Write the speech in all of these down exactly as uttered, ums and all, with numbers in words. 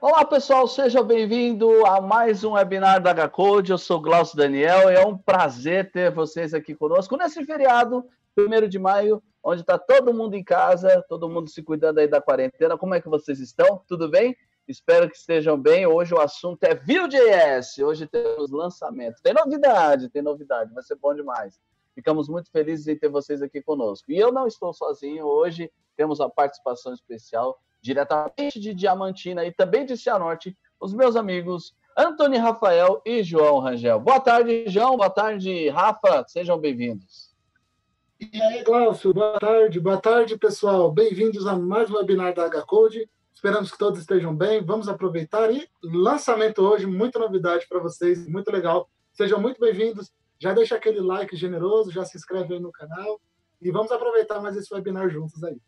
Olá, pessoal, seja bem-vindo a mais um webinar da H-Code. Eu sou Glaucio Daniel e é um prazer ter vocês aqui conosco nesse feriado, primeiro de maio, onde está todo mundo em casa, todo mundo se cuidando aí da quarentena. Como é que vocês estão? Tudo bem? Espero que estejam bem. Hoje o assunto é Vue.js. Hoje temos lançamento. Tem novidade, tem novidade, vai ser bom demais. Ficamos muito felizes em ter vocês aqui conosco. E eu não estou sozinho. Hoje temos uma participação especial diretamente de Diamantina e também de Cianorte, os meus amigos Antônio Rafael e João Rangel. Boa tarde, João. Boa tarde, Rafa. Sejam bem-vindos. E aí, Glaucio. Boa tarde. Boa tarde, pessoal. Bem-vindos a mais um webinar da H-Code. Esperamos que todos estejam bem. Vamos aproveitar e lançamento hoje, muita novidade para vocês, muito legal. Sejam muito bem-vindos. Já deixa aquele like generoso, já se inscreve aí no canal e vamos aproveitar mais esse webinar juntos aí.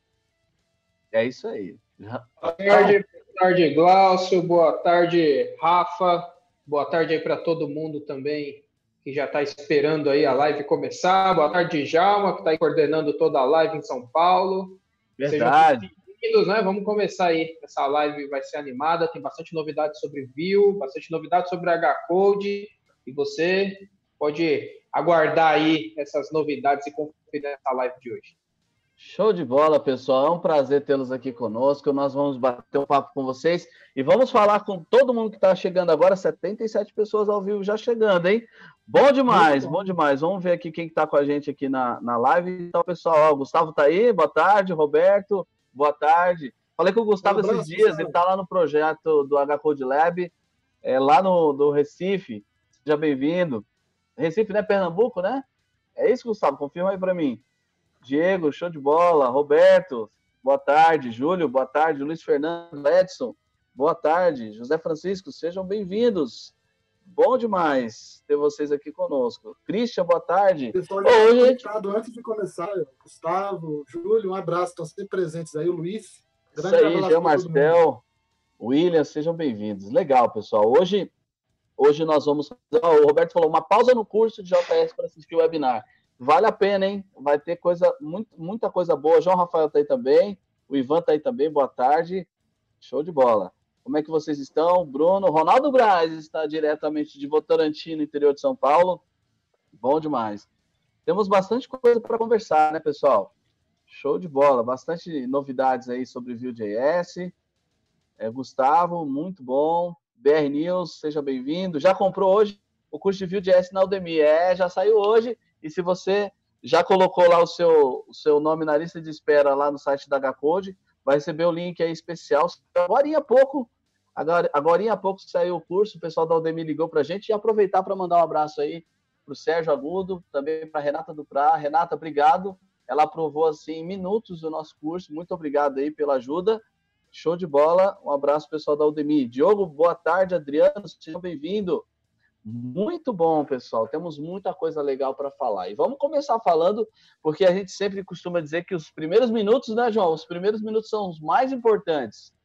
É isso aí. Boa tarde, boa tarde, Glaucio. Boa tarde, Rafa. Boa tarde aí para todo mundo também que já está esperando aí a live começar. Boa tarde, Djalma, que está aí coordenando toda a live em São Paulo. Verdade. Sejam bem-vindos, né? Vamos começar aí. Essa live vai ser animada, tem bastante novidade sobre Vue, bastante novidade sobre H-Code, e você pode aguardar aí essas novidades e conferir essa live de hoje. Show de bola, pessoal. É um prazer tê-los aqui conosco. Nós vamos bater um papo com vocês e vamos falar com todo mundo que está chegando agora. setenta e sete pessoas ao vivo já chegando, hein? Bom demais, bom. bom demais. Vamos ver aqui quem está com a gente aqui na, na live. Então, pessoal, ó, o Gustavo está aí. Boa tarde, Roberto. Boa tarde. Falei com o Gustavo um abraço, esses dias. Pessoal. Ele está lá no projeto do H-Code Lab, é, lá no do Recife. Seja bem-vindo. Recife, né? Pernambuco, né? É isso, Gustavo? Confirma aí para mim. Diego, show de bola. Roberto, boa tarde. Júlio, boa tarde. Luiz Fernando, Edson, boa tarde. José Francisco, sejam bem-vindos. Bom demais ter vocês aqui conosco. Christian, boa tarde. Pessoal, hoje gente... antes de começar, Gustavo, Júlio, um abraço, estão sempre presentes aí. O Luiz, grande Isso aí, Jean Marcel, William, sejam bem-vindos. Legal, pessoal. Hoje, hoje nós vamos fazer, o Roberto falou, uma pausa no curso de J S para assistir o webinar. Vale a pena, hein? Vai ter coisa, muito, muita coisa boa. João Rafael está aí também. O Ivan está aí também. Boa tarde. Show de bola. Como é que vocês estão? Bruno, Ronaldo Braz está diretamente de Votorantim, no interior de São Paulo. Bom demais. Temos bastante coisa para conversar, né, pessoal? Show de bola. Bastante novidades aí sobre Vue.js. É, Gustavo, muito bom. B R News, seja bem-vindo. Já comprou hoje o curso de Vue.js na Udemy? É, já saiu hoje. E se você já colocou lá o seu, o seu nome na lista de espera lá no site da H-Code, vai receber o link aí especial. Agora há pouco, agora, agora há pouco saiu o curso, o pessoal da Udemy ligou para a gente, e aproveitar para mandar um abraço aí para o Sérgio Agudo, também para a Renata Duprá. Renata, obrigado. Ela aprovou assim em minutos o nosso curso. Muito obrigado aí pela ajuda. Show de bola. Um abraço, pessoal da Udemy. Diogo, boa tarde. Adriano, seja bem-vindo. Muito bom, pessoal. Temos muita coisa legal para falar. E vamos começar falando, porque a gente sempre costuma dizer que os primeiros minutos, né, João? Os primeiros minutos são os mais importantes.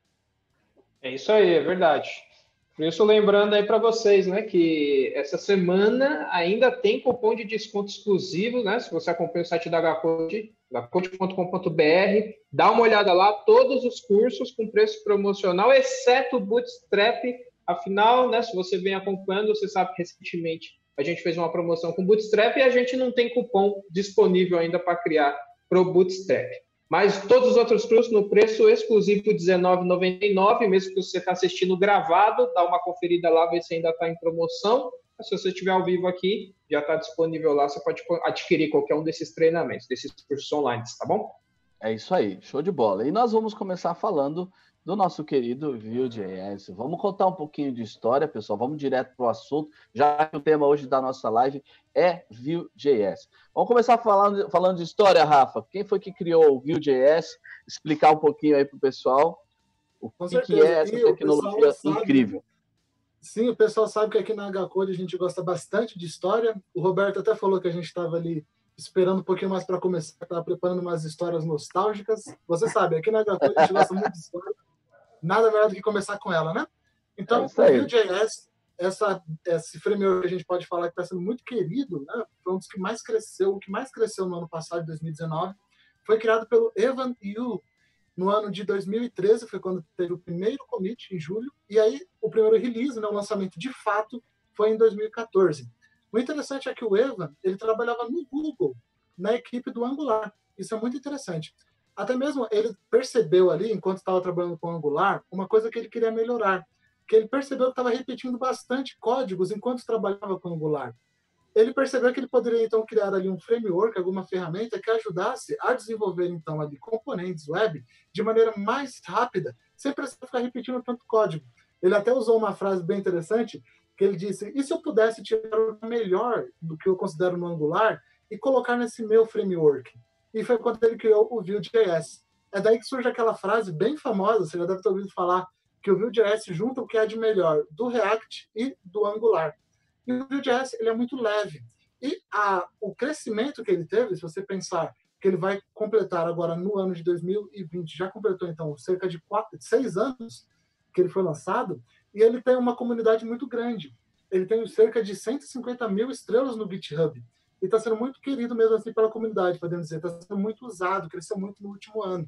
É isso aí, é verdade. Por isso, lembrando aí para vocês, né, que essa semana ainda tem cupom de desconto exclusivo, né? Se você acompanha o site da H-Code, h code ponto com ponto b r, dá uma olhada lá, todos os cursos com preço promocional, exceto o Bootstrap. Afinal, né, se você vem acompanhando, você sabe que recentemente a gente fez uma promoção com Bootstrap e a gente não tem cupom disponível ainda para criar para o Bootstrap. Mas todos os outros cursos no preço exclusivo dezenove reais e noventa e nove centavos, mesmo que você está assistindo gravado, dá uma conferida lá, ver se ainda está em promoção. Mas se você estiver ao vivo aqui, já está disponível lá, você pode adquirir qualquer um desses treinamentos, desses cursos online, tá bom? É isso aí, show de bola. E nós vamos começar falando do nosso querido Vue.js. Vamos contar um pouquinho de história, pessoal. Vamos direto para o assunto, já que o tema hoje da nossa live é Vue.js. Vamos começar falando, falando de história, Rafa. Quem foi que criou o Vue.js? Explicar um pouquinho aí para o pessoal o que, que é essa tecnologia incrível. Sim, o pessoal sabe que aqui na H-Code a gente gosta bastante de história. O Roberto até falou que a gente estava ali esperando um pouquinho mais para começar, estava preparando umas histórias nostálgicas. Você sabe, aqui na H-Code a gente gosta muito de história. Nada melhor do que começar com ela, né? Então, é o Vue.js, essa, esse framework que a gente pode falar que está sendo muito querido, né? Foi um dos que mais cresceu, o que mais cresceu no ano passado, dois mil e dezenove, foi criado pelo Evan You. No ano de dois mil e treze foi quando teve o primeiro commit, em julho, e aí o primeiro release, né, o lançamento de fato, foi em dois mil e quatorze. O interessante é que o Evan, ele trabalhava no Google, na equipe do Angular. Isso é muito interessante. Até mesmo ele percebeu ali, enquanto estava trabalhando com o Angular, uma coisa que ele queria melhorar, que ele percebeu que estava repetindo bastante códigos enquanto trabalhava com o Angular. Ele percebeu que ele poderia, então, criar ali um framework, alguma ferramenta que ajudasse a desenvolver, então, ali componentes web de maneira mais rápida, sem precisar ficar repetindo tanto código. Ele até usou uma frase bem interessante, que ele disse, e se eu pudesse tirar o melhor do que eu considero no Angular e colocar nesse meu framework? E foi quando ele criou o Vue.js. É daí que surge aquela frase bem famosa, você já deve ter ouvido falar, que o Vue.js junta o que há de melhor do React e do Angular. E o Vue.js ele é muito leve. E a, o crescimento que ele teve, se você pensar que ele vai completar agora no ano de dois mil e vinte, já completou então cerca de quatro, seis anos que ele foi lançado, e ele tem uma comunidade muito grande. Ele tem cerca de cento e cinquenta mil estrelas no GitHub. E está sendo muito querido mesmo assim pela comunidade, podemos dizer. Está sendo muito usado, cresceu muito no último ano.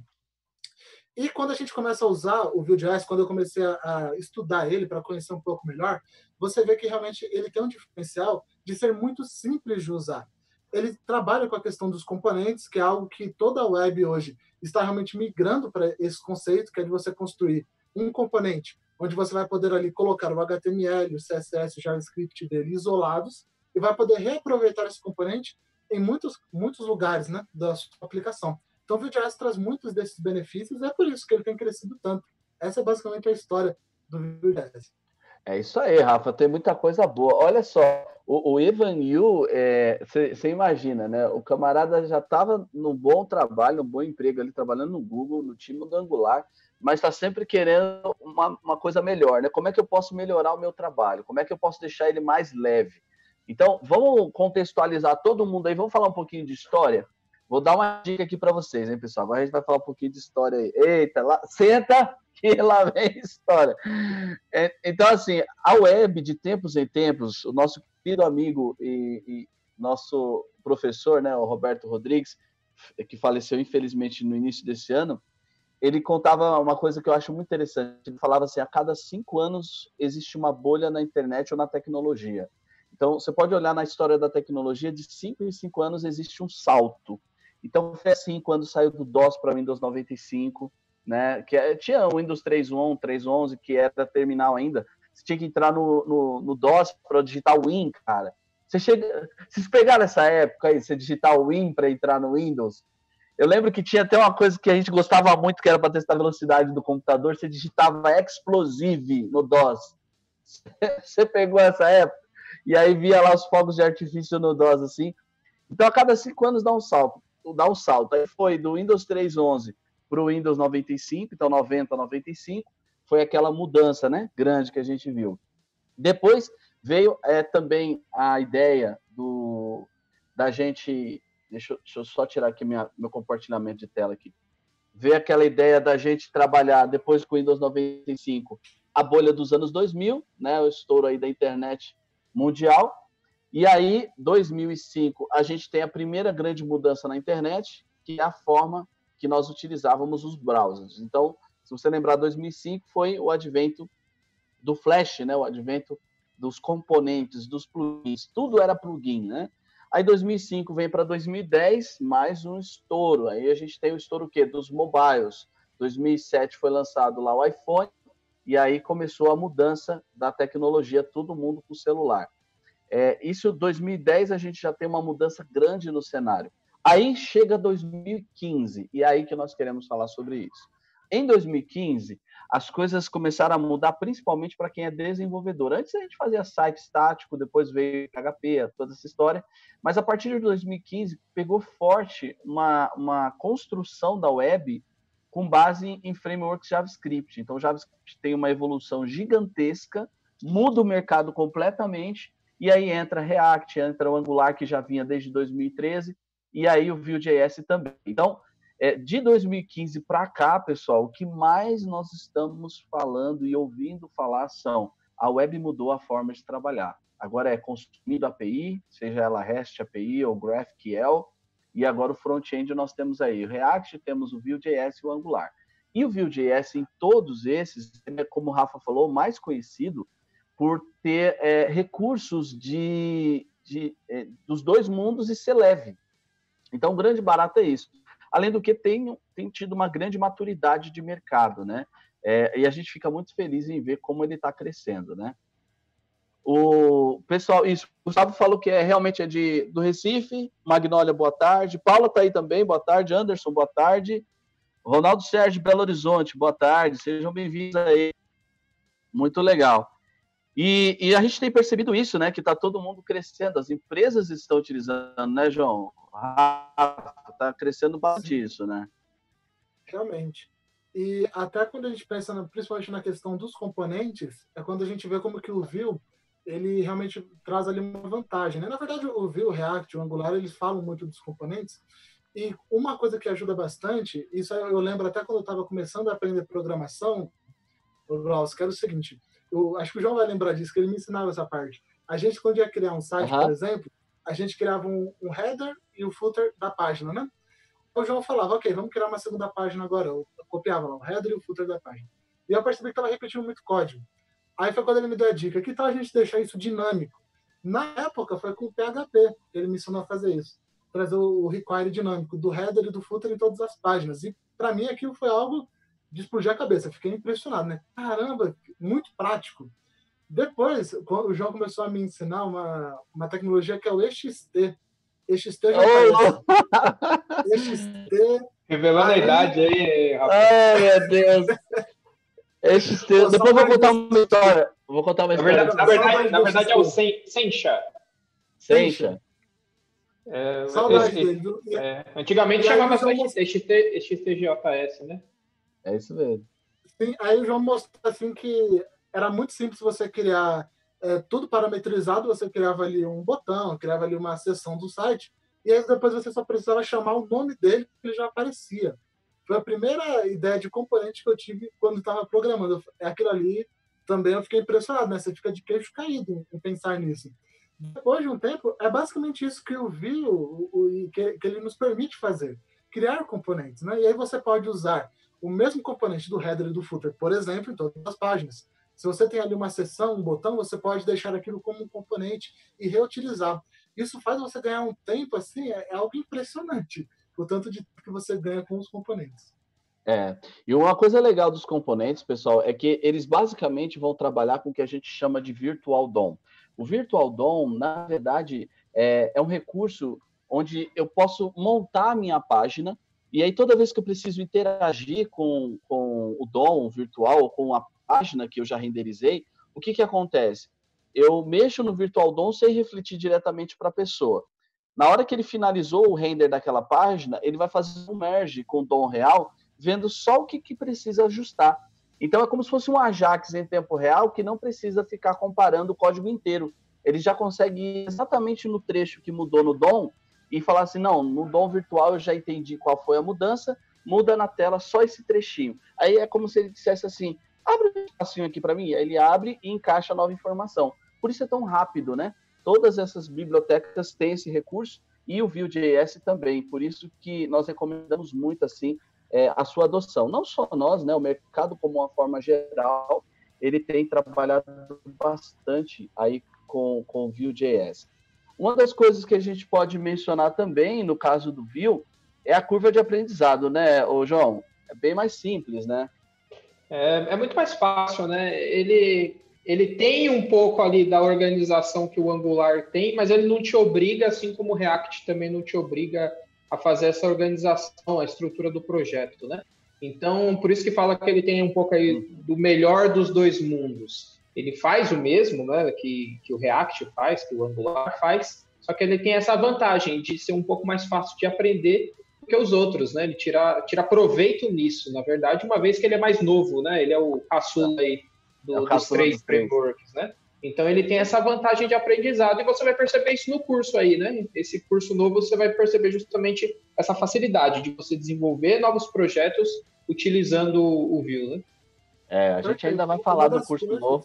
E quando a gente começa a usar o Vue.js, quando eu comecei a, a estudar ele para conhecer um pouco melhor, você vê que realmente ele tem um diferencial de ser muito simples de usar. Ele trabalha com a questão dos componentes, que é algo que toda a web hoje está realmente migrando para esse conceito, que é de você construir um componente, onde você vai poder ali colocar o H T M L, o C S S, o JavaScript dele isolados, e vai poder reaproveitar esse componente em muitos, muitos lugares, né, da sua aplicação. Então, o Vue.js traz muitos desses benefícios, e é por isso que ele tem crescido tanto. Essa é basicamente a história do Vue.js. É isso aí, Rafa, tem muita coisa boa. Olha só, o, o Evan You, você é, imagina, né? O camarada já estava num bom trabalho, num bom emprego ali, trabalhando no Google, no time do Angular, mas está sempre querendo uma, uma coisa melhor, né? Como é que eu posso melhorar o meu trabalho? Como é que eu posso deixar ele mais leve? Então, vamos contextualizar todo mundo aí, vamos falar um pouquinho de história? Vou dar uma dica aqui para vocês, hein, pessoal? Agora a gente vai falar um pouquinho de história aí. Eita, lá, senta que lá vem história. É, então, assim, a web, de tempos em tempos, o nosso querido amigo e, e nosso professor, né, o Roberto Rodrigues, que faleceu, infelizmente, no início desse ano, ele contava uma coisa que eu acho muito interessante. Ele falava assim, a cada cinco anos existe uma bolha na internet ou na tecnologia. Então, você pode olhar na história da tecnologia, de cinco em cinco anos existe um salto. Então, foi assim quando saiu do DOS para o Windows noventa e cinco, né? Que é, tinha o Windows três ponto um, três ponto onze, que era terminal ainda. Você tinha que entrar no, no, no DOS para digitar Win, cara. Você chega, vocês pegaram essa época aí, você digitar o Win para entrar no Windows? Eu lembro que tinha até uma coisa que a gente gostava muito, que era para testar a velocidade do computador, você digitava Explosive no DOS. Você pegou essa época? E aí via lá os fogos de artifício no DOS, assim. Então, a cada cinco anos dá um salto. Dá um salto. Aí foi do Windows três ponto onze para o Windows noventa e cinco, então noventa, noventa e cinco, foi aquela mudança, né, grande que a gente viu. Depois veio é, também a ideia do, da gente... Deixa eu, deixa eu só tirar aqui minha, meu compartilhamento de tela aqui. Veio aquela ideia da gente trabalhar, depois com o Windows noventa e cinco, a bolha dos anos dois mil, né, o estouro aí da internet mundial. E aí, dois mil e cinco, a gente tem a primeira grande mudança na internet, que é a forma que nós utilizávamos os browsers. Então, se você lembrar, dois mil e cinco foi o advento do Flash, né? O advento dos componentes, dos plugins. Tudo era plugin, né? Aí, dois mil e cinco vem para dois mil e dez, mais um estouro. Aí a gente tem o estouro o quê? Dos mobiles. dois mil e sete foi lançado lá o iPhone, e aí começou a mudança da tecnologia, todo mundo com o celular. É, isso, dois mil e dez, a gente já tem uma mudança grande no cenário. Aí chega dois mil e quinze, e é aí que nós queremos falar sobre isso. Em dois mil e quinze, as coisas começaram a mudar, principalmente para quem é desenvolvedor. Antes a gente fazia site estático, depois veio P H P, toda essa história, mas a partir de dois mil e quinze pegou forte uma, uma construção da web com base em frameworks JavaScript. Então, o JavaScript tem uma evolução gigantesca, muda o mercado completamente, e aí entra React, entra o Angular, que já vinha desde dois mil e treze, e aí o Vue.js também. Então, é, de dois mil e quinze para cá, pessoal, o que mais nós estamos falando e ouvindo falar são a web mudou a forma de trabalhar. Agora é consumindo A P I, seja ela REST A P I ou GraphQL, e agora o front-end nós temos aí o React, temos o Vue.js e o Angular. E o Vue.js, em todos esses, é, como o Rafa falou, mais conhecido por ter é, recursos de, de, é, dos dois mundos e ser leve. Então, o grande barato é isso. Além do que, tem, tem tido uma grande maturidade de mercado, né? É, e a gente fica muito feliz em ver como ele está crescendo, né? O pessoal, isso, o Gustavo falou que é, realmente é de, do Recife. Magnólia, boa tarde. Paula está aí também, boa tarde. Anderson, boa tarde. Ronaldo Sérgio, Belo Horizonte, boa tarde. Sejam bem-vindos aí. Muito legal. E, e a gente tem percebido isso, né? Que está todo mundo crescendo. As empresas estão utilizando, né, João? Está crescendo bastante isso, né? Realmente. E até quando a gente pensa, na, principalmente na questão dos componentes, é quando a gente vê como que o Vue, ele realmente traz ali uma vantagem, né? Na verdade, o Vue, o React, o Angular, eles falam muito dos componentes. E uma coisa que ajuda bastante, isso eu lembro até quando eu estava começando a aprender programação, Glaucio, que era o seguinte, eu acho que o João vai lembrar disso, que ele me ensinava essa parte. A gente, quando ia criar um site, uhum. por exemplo, a gente criava um, um header e o footer da página, né? O João falava, ok, vamos criar uma segunda página agora. Eu copiava lá o header e o footer da página. E eu percebi que estava repetindo muito código. Aí foi quando ele me deu a dica, que tal a gente deixar isso dinâmico? Na época, foi com o P H P que ele me ensinou a fazer isso. Trazer o require dinâmico do header e do footer em todas as páginas. E, para mim, aquilo foi algo de explodir a cabeça. Eu fiquei impressionado, né? Caramba, muito prático. Depois, quando o João começou a me ensinar uma, uma tecnologia que é o E X T. E X T já oh! E X T... Revelando aí, a idade aí, rapaz. Ai, meu Deus. E X T... Pô, depois eu vou contar uma história. Vou contar uma na história. Verdade, na verdade, na verdade é o Sencha. Sencha. É, Saudade esse, dele. É, antigamente chamava só X T J S, né? É isso mesmo. Sim, aí o João mostrou assim que era muito simples você criar é, tudo parametrizado, você criava ali um botão, criava ali uma seção do site, e aí depois você só precisava chamar o nome dele, que ele já aparecia. Foi a primeira ideia de componente que eu tive quando estava programando. É aquilo ali, também eu fiquei impressionado, né? Você fica de queixo caído em pensar nisso. Depois de um tempo, é basicamente isso que eu vi, o, o, que, que ele nos permite fazer, criar componentes, né? E aí você pode usar o mesmo componente do header e do footer, por exemplo, em todas as páginas. Se você tem ali uma seção, um botão, você pode deixar aquilo como um componente e reutilizar. Isso faz você ganhar um tempo, assim, é, é algo impressionante, o tanto de tempo que você ganha com os componentes. É, e uma coisa legal dos componentes, pessoal, é que eles basicamente vão trabalhar com o que a gente chama de Virtual D O M. O Virtual D O M, na verdade, é, é um recurso onde eu posso montar a minha página, e aí toda vez que eu preciso interagir com, com o D O M virtual, ou com a página que eu já renderizei, o que, que acontece? Eu mexo no Virtual D O M sem refletir diretamente para a pessoa. Na hora que ele finalizou o render daquela página, ele vai fazer um merge com o D O M real, vendo só o que, que precisa ajustar. Então, é como se fosse um Ajax em tempo real que não precisa ficar comparando o código inteiro. Ele já consegue ir exatamente no trecho que mudou no D O M e falar assim, não, no D O M virtual eu já entendi qual foi a mudança, muda na tela só esse trechinho. Aí é como se ele dissesse assim, abre um espacinho aqui para mim. Aí ele abre e encaixa a nova informação. Por isso é tão rápido, né? Todas essas bibliotecas têm esse recurso e o Vue.js também. Por isso que nós recomendamos muito, assim, É, a sua adoção. Não só nós, né, o mercado como uma forma geral, ele tem trabalhado bastante aí com, com o Vue.js. Uma das coisas que a gente pode mencionar também, no caso do Vue, é a curva de aprendizado, né, ô João? É bem mais simples, né? É, é muito mais fácil, né? Ele, ele tem um pouco ali da organização que o Angular tem, mas ele não te obriga, assim como o React também não te obriga a fazer essa organização, a estrutura do projeto, né? Então, por isso que fala que ele tem um pouco aí do melhor dos dois mundos. Ele faz o mesmo, né, que, que o React faz, que o Angular faz, só que ele tem essa vantagem de ser um pouco mais fácil de aprender do que os outros, né? Ele tira, tira proveito nisso, na verdade, uma vez que ele é mais novo, né? Ele é o caçula aí do, é o dos três dos frameworks, né? Então, ele tem essa vantagem de aprendizado e você vai perceber isso no curso aí, né? Esse curso novo, você vai perceber justamente essa facilidade de você desenvolver novos projetos utilizando o Vue, né? É, a gente ainda vai falar do curso novo.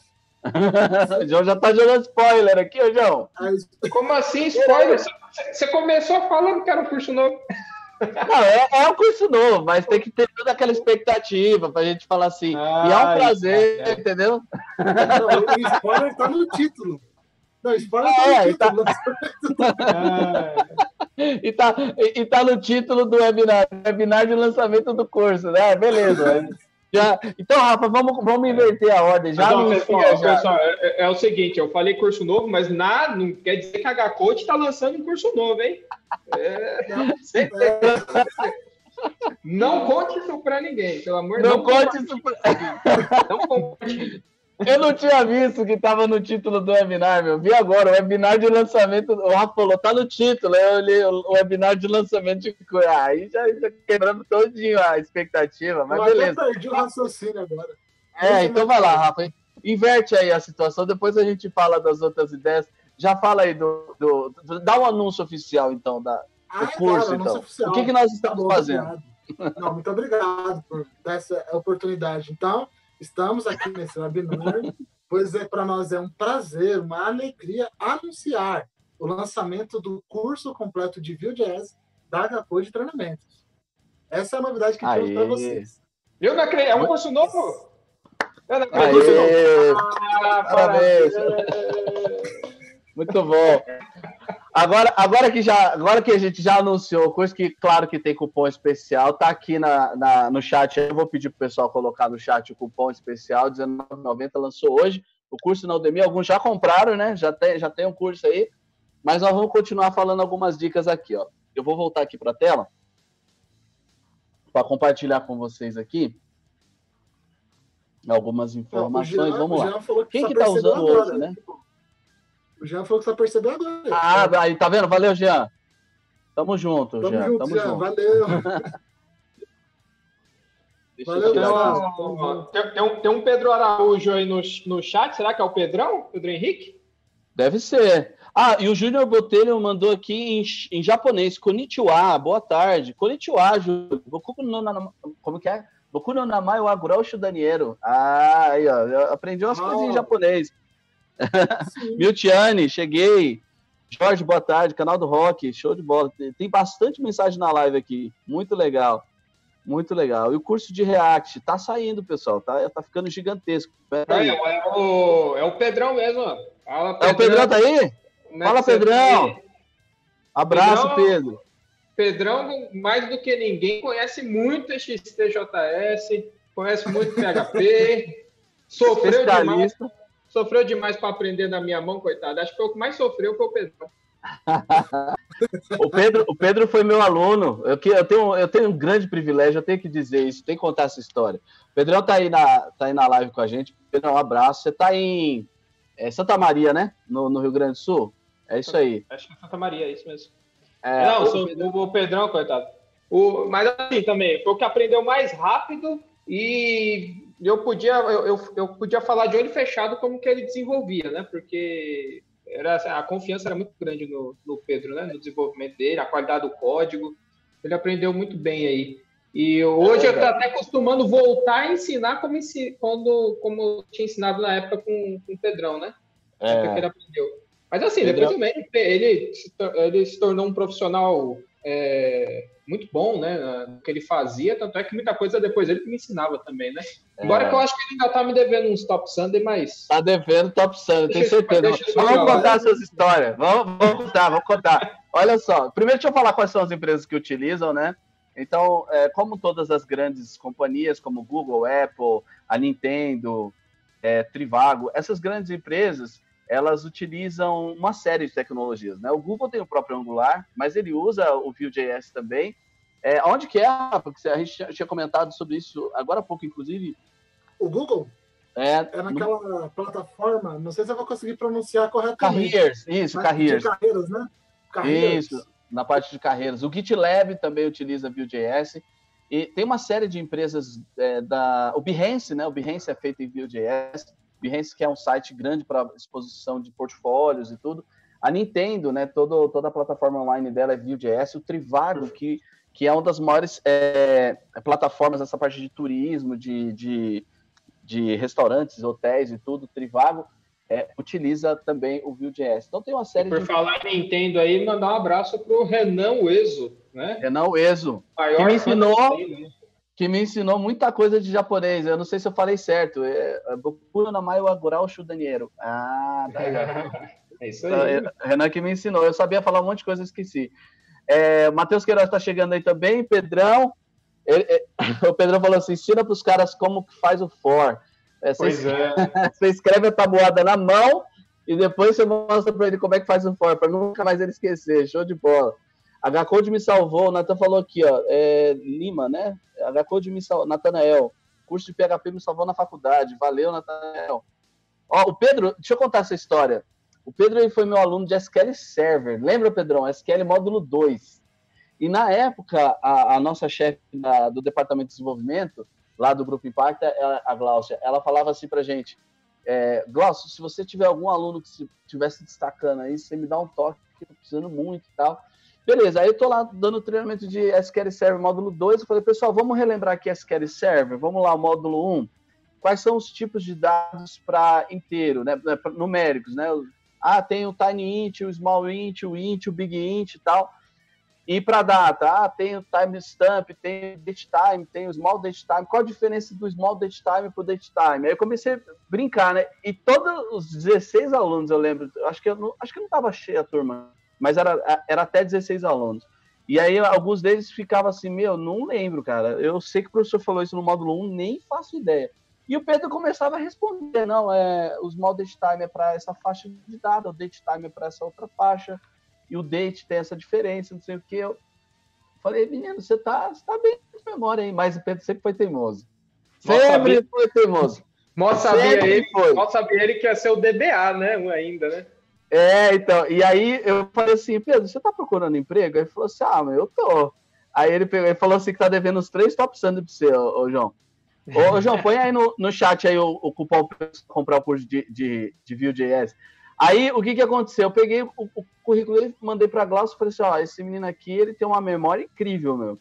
O João já tá jogando spoiler aqui, ô João. Como assim, spoiler? Você começou falando que era um curso novo. Não, é, é um curso novo, mas tem que ter toda aquela expectativa pra gente falar assim. Ah, e é um prazer, é, é. entendeu? Não, o spoiler tá no título. Não, spoiler tá no título. Tá... e, tá, e, e tá no título do webinar, webinar de lançamento do curso, né? Beleza. Né? Já, então, Rafa, vamos, vamos inverter a ordem. Já não, pessoal, já. pessoal é, é o seguinte, eu falei curso novo, mas na, não quer dizer que a H-Coach está lançando um curso novo, hein? É, não, não conte isso para ninguém, pelo amor de Deus. Não conte isso para... Não compartilhe. Eu não tinha visto que estava no título do webinar, meu. Vi agora, o webinar de lançamento. O Rafa falou, tá no título. Eu olhei o webinar de lançamento de coisa. Aí já, já quebrando todinho a expectativa, mas eu beleza. Eu perdi o raciocínio agora. É, então vai lá, Rafa. Inverte aí a situação, depois a gente fala das outras ideias. Já fala aí do. do, do dá um anúncio oficial, então, da, ah, do é curso. claro, então. Oficial. O que, que nós estamos tá bom, fazendo? Obrigado. Não, muito obrigado por dar essa oportunidade. Então, estamos aqui nesse webinar, pois é, para nós é um prazer, uma alegria anunciar o lançamento do curso completo de Vue.js da H-Code de Treinamentos. Essa é a novidade que temos para vocês. Eu não acredito. É um curso novo? Eu não acredito. Aê, ah, parabéns. Muito bom. Agora, agora, que já, agora que a gente já anunciou o curso, que claro que tem cupom especial, tá aqui na, na, no chat. Eu vou pedir pro pessoal colocar no chat o cupom especial, dezenove reais e noventa centavos, lançou hoje. O curso na Udemy, alguns já compraram, né? Já tem, já tem um curso aí. Mas nós vamos continuar falando algumas dicas aqui, ó. Eu vou voltar aqui para a tela para compartilhar com vocês aqui algumas informações. Jean, vamos lá. Que Quem que tá usando agora, hoje, né? O Jean falou que só percebeu agora. Ah, aí, tá vendo? Valeu, Jean. Tamo junto, Tamo Jean. junto, Tamo Jean. junto. Valeu. Valeu, então, tem, tem, um, tem um Pedro Araújo aí no, no chat. Será que é o Pedrão? Pedro Henrique? Deve ser. Ah, e o Júnior Botelho mandou aqui em, em japonês. Konnichiwa, boa tarde. Konnichiwa, Júnior. Como que é? Boku no Namai wa Guroshu Daniero. Ah, aí, ó. Eu aprendi umas oh. coisinhas em japonês. Miltiane, cheguei. Jorge, boa tarde. Canal do Rock, show de bola. Tem bastante mensagem na live aqui. Muito legal. Muito legal. E o curso de React tá saindo, pessoal. Tá, tá ficando gigantesco. É, é, o, é o Pedrão mesmo. Fala, Pedrão. É o Pedrão tá aí? Fala, Pedrão. Abraço, Pedrão, Pedro. Pedrão, mais do que ninguém, conhece muito X T J S, conhece muito P H P, sofreu demais, sofreu demais para aprender na minha mão, coitado. Acho que foi o que mais sofreu foi o Pedrão. o, Pedro, o Pedro foi meu aluno. Eu, eu, tenho, eu tenho um grande privilégio, eu tenho que dizer isso, tenho que contar essa história. O Pedrão tá aí na, tá aí na live com a gente. Pedrão, um abraço. Você tá em é, Santa Maria, né? No, no Rio Grande do Sul? É isso aí. Acho que é Santa Maria, é isso mesmo. É, Não, o, sou, Pedrão... o Pedrão, coitado. O, mas assim, também, foi o que aprendeu mais rápido e eu podia, eu, eu, eu podia falar de olho fechado como que ele desenvolvia, né? Porque era, a confiança era muito grande no, no Pedro, né? No desenvolvimento dele, a qualidade do código. Ele aprendeu muito bem aí. E hoje é eu estou até acostumando voltar a ensinar como, quando, como eu tinha ensinado na época com, com o Pedrão, né? É. Na época que ele aprendeu. Mas assim, Pedrão... depois também ele, ele se tornou um profissional é, muito bom, né? No que ele fazia, tanto é que muita coisa depois ele que me ensinava também, né? É. Agora que eu acho que ele ainda tá me devendo uns Top Sunday, mas... Tá devendo Top Sunday, tenho certeza. Deixa, deixa vamos contar essas histórias. Vamos, vamos contar, vamos contar. Olha só, primeiro deixa eu falar quais são as empresas que utilizam, né? Então, é, como todas as grandes companhias, como Google, Apple, a Nintendo, é, Trivago, essas grandes empresas, elas utilizam uma série de tecnologias, né? O Google tem o próprio Angular, mas ele usa o Vue.js também. É, onde que é? Porque a gente tinha comentado sobre isso agora há pouco, inclusive. O Google? É, é naquela no... plataforma, não sei se eu vou conseguir pronunciar corretamente. Careers, isso, Careers. De carreiras, né? Carreiras. Isso, na parte de carreiras. O GitLab também utiliza Vue.js. E tem uma série de empresas é, da... O Behance, né? O Behance é feito em Vue.js. Behance, que é um site grande para exposição de portfólios e tudo. A Nintendo, né, todo, toda a plataforma online dela é Vue.js. O Trivago, que, que é uma das maiores é, plataformas nessa parte de turismo, de, de, de restaurantes, hotéis e tudo, Trivago, é, utiliza também o Vue.js. Então tem uma série e por de... falar em Nintendo aí, mandar um abraço pro Renan Ueso, né? Renan Ueso, que me ensinou... que me ensinou muita coisa de japonês. Eu não sei se eu falei certo. É Bokuro no Mai wa Gorao Shudanieiro. Ah, tá aí. É isso aí. Renan que me ensinou. Eu sabia falar um monte de coisa, esqueci. É, Matheus Queiroz está chegando aí também. Pedrão. Ele, ele, o Pedrão falou assim, ensina para os caras como que faz o for. É, você, pois escreve, é. Você escreve a tabuada na mão e depois você mostra para ele como é que faz o for, para nunca mais ele esquecer. Show de bola. H-Code me salvou, o Nathan falou aqui, ó, é, Lima, né? H-Code me salvou, Natanael, curso de P H P me salvou na faculdade, valeu, Natanael. Ó, o Pedro, deixa eu contar essa história. O Pedro ele foi meu aluno de S Q L Server, lembra, Pedrão? S Q L módulo dois. E na época, a, a nossa chefe da, do departamento de desenvolvimento, lá do Grupo Impacta, ela, a Gláucia, ela falava assim pra gente, é, Glaucio, se você tiver algum aluno que estivesse destacando aí, você me dá um toque, que eu tô precisando muito e tal. Beleza, aí eu tô lá dando treinamento de S Q L Server módulo dois, eu falei, pessoal, vamos relembrar aqui S Q L Server, vamos lá, módulo um, quais são os tipos de dados para inteiro, né, numéricos, né, ah, tem o tiny int, o small int, o int, o big int e tal, e para data, ah, tem o timestamp, tem o datetime, tem o small datetime, qual a diferença do small datetime para o datetime? Aí eu comecei a brincar, né, e todos os dezesseis alunos, eu lembro, acho que eu não, acho que não estava cheia a turma, mas era, era até dezesseis alunos. E aí alguns deles ficavam assim, meu, não lembro, cara. Eu sei que o professor falou isso no módulo um, nem faço ideia. E o Pedro começava a responder, não, é, o small datetime é para essa faixa de dados, o datetime é para essa outra faixa, e o date tem essa diferença, não sei o que. Eu falei, menino, você tá, você tá bem de memória, hein? Mas o Pedro sempre foi teimoso. Sempre sabia... foi teimoso. Mal sabia, ele, mal sabia ele que ia ser o D B A, né? Ainda, né? É, então, e aí eu falei assim, Pedro, você tá procurando emprego? Aí ele falou assim, ah, mas eu tô. Aí ele, pegou, ele falou assim que tá devendo os três top sandos pra você, ô, ô João. Ô, ô, João, põe aí no, no chat aí o, o cupom pra comprar o curso de, de, de Vue.js. Aí, o que que aconteceu? Eu peguei o, o currículo dele, mandei pra Glaucio e falei assim, ó, esse menino aqui, ele tem uma memória incrível, meu.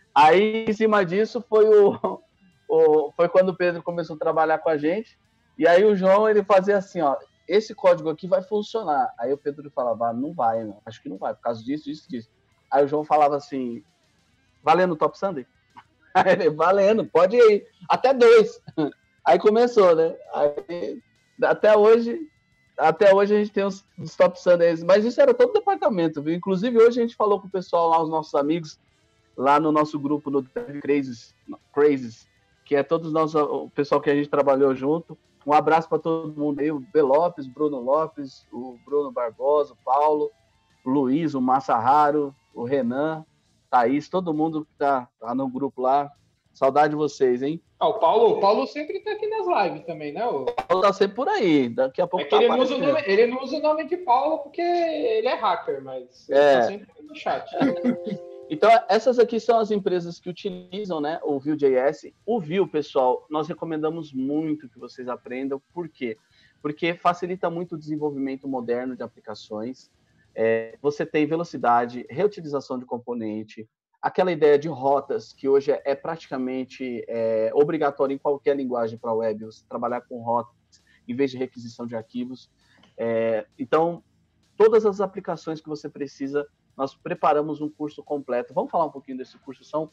Aí, em cima disso, foi, o, o, foi quando o Pedro começou a trabalhar com a gente. E aí o João, ele fazia assim, ó, esse código aqui vai funcionar. Aí o Pedro falava, ah, não vai, não. Acho que não vai, por causa disso, disso, disso. Aí o João falava assim, valendo o Top Sunday? Aí ele, valendo, pode ir, até dois. Aí começou, né? Aí, até hoje, até hoje a gente tem os, os Top Sundays, mas isso era todo o departamento, viu? Inclusive hoje a gente falou com o pessoal lá, os nossos amigos, lá no nosso grupo, no Crazes, Crazes, que é todos nós, o pessoal que a gente trabalhou junto. Um abraço para todo mundo aí, o B. Lopes, Bruno Lopes, o Bruno Barbosa, o Paulo, o Luiz, o Massarraro, o Renan, Thaís, todo mundo que tá, tá no grupo lá. Saudade de vocês, hein? Ah, o Paulo, o Paulo sempre tá aqui nas lives também, né? O Paulo tá sempre por aí, daqui a pouco é que tá ele, não usa o nome, ele não usa o nome de Paulo porque ele é hacker, mas ele é. tá sempre no chat. Então, essas aqui são as empresas que utilizam, né, o Vue.js. O Vue, pessoal, nós recomendamos muito que vocês aprendam. Por quê? Porque facilita muito o desenvolvimento moderno de aplicações. É, você tem velocidade, reutilização de componente, aquela ideia de rotas, que hoje é, é praticamente é, obrigatório em qualquer linguagem para a web, você trabalhar com rotas em vez de requisição de arquivos. É, então, todas as aplicações que você precisa, nós preparamos um curso completo. Vamos falar um pouquinho desse curso. São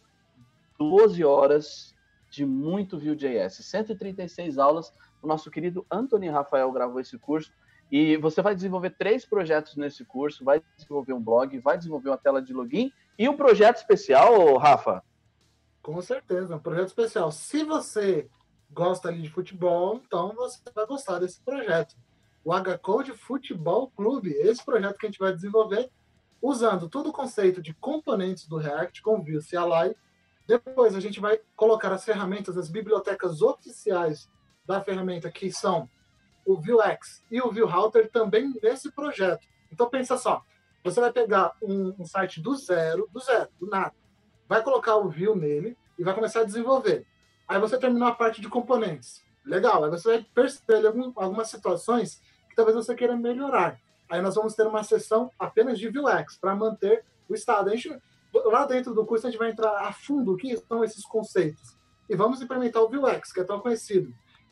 doze horas de muito Vue.js, cento e trinta e seis aulas. O nosso querido Antony Rafael gravou esse curso. E você vai desenvolver três projetos nesse curso, vai desenvolver um blog, vai desenvolver uma tela de login e um projeto especial, Rafa? Com certeza, um projeto especial. Se você gosta ali de futebol, então você vai gostar desse projeto. O H-Code Futebol Clube, esse projeto que a gente vai desenvolver usando todo o conceito de componentes do React com Vue C L I. Depois a gente vai colocar as ferramentas, as bibliotecas oficiais da ferramenta, que são o Vuex e o VueRouter, também nesse projeto. Então pensa só, você vai pegar um, um site do zero, do zero, do nada, vai colocar o Vue nele e vai começar a desenvolver. Aí você terminou a parte de componentes. Legal, aí você vai perceber algumas situações que talvez você queira melhorar. Aí nós vamos ter uma sessão apenas de Vuex para manter o estado. A gente, lá dentro do curso a gente vai entrar a fundo o que são esses conceitos. E vamos implementar o Vuex, que é tão conhecido.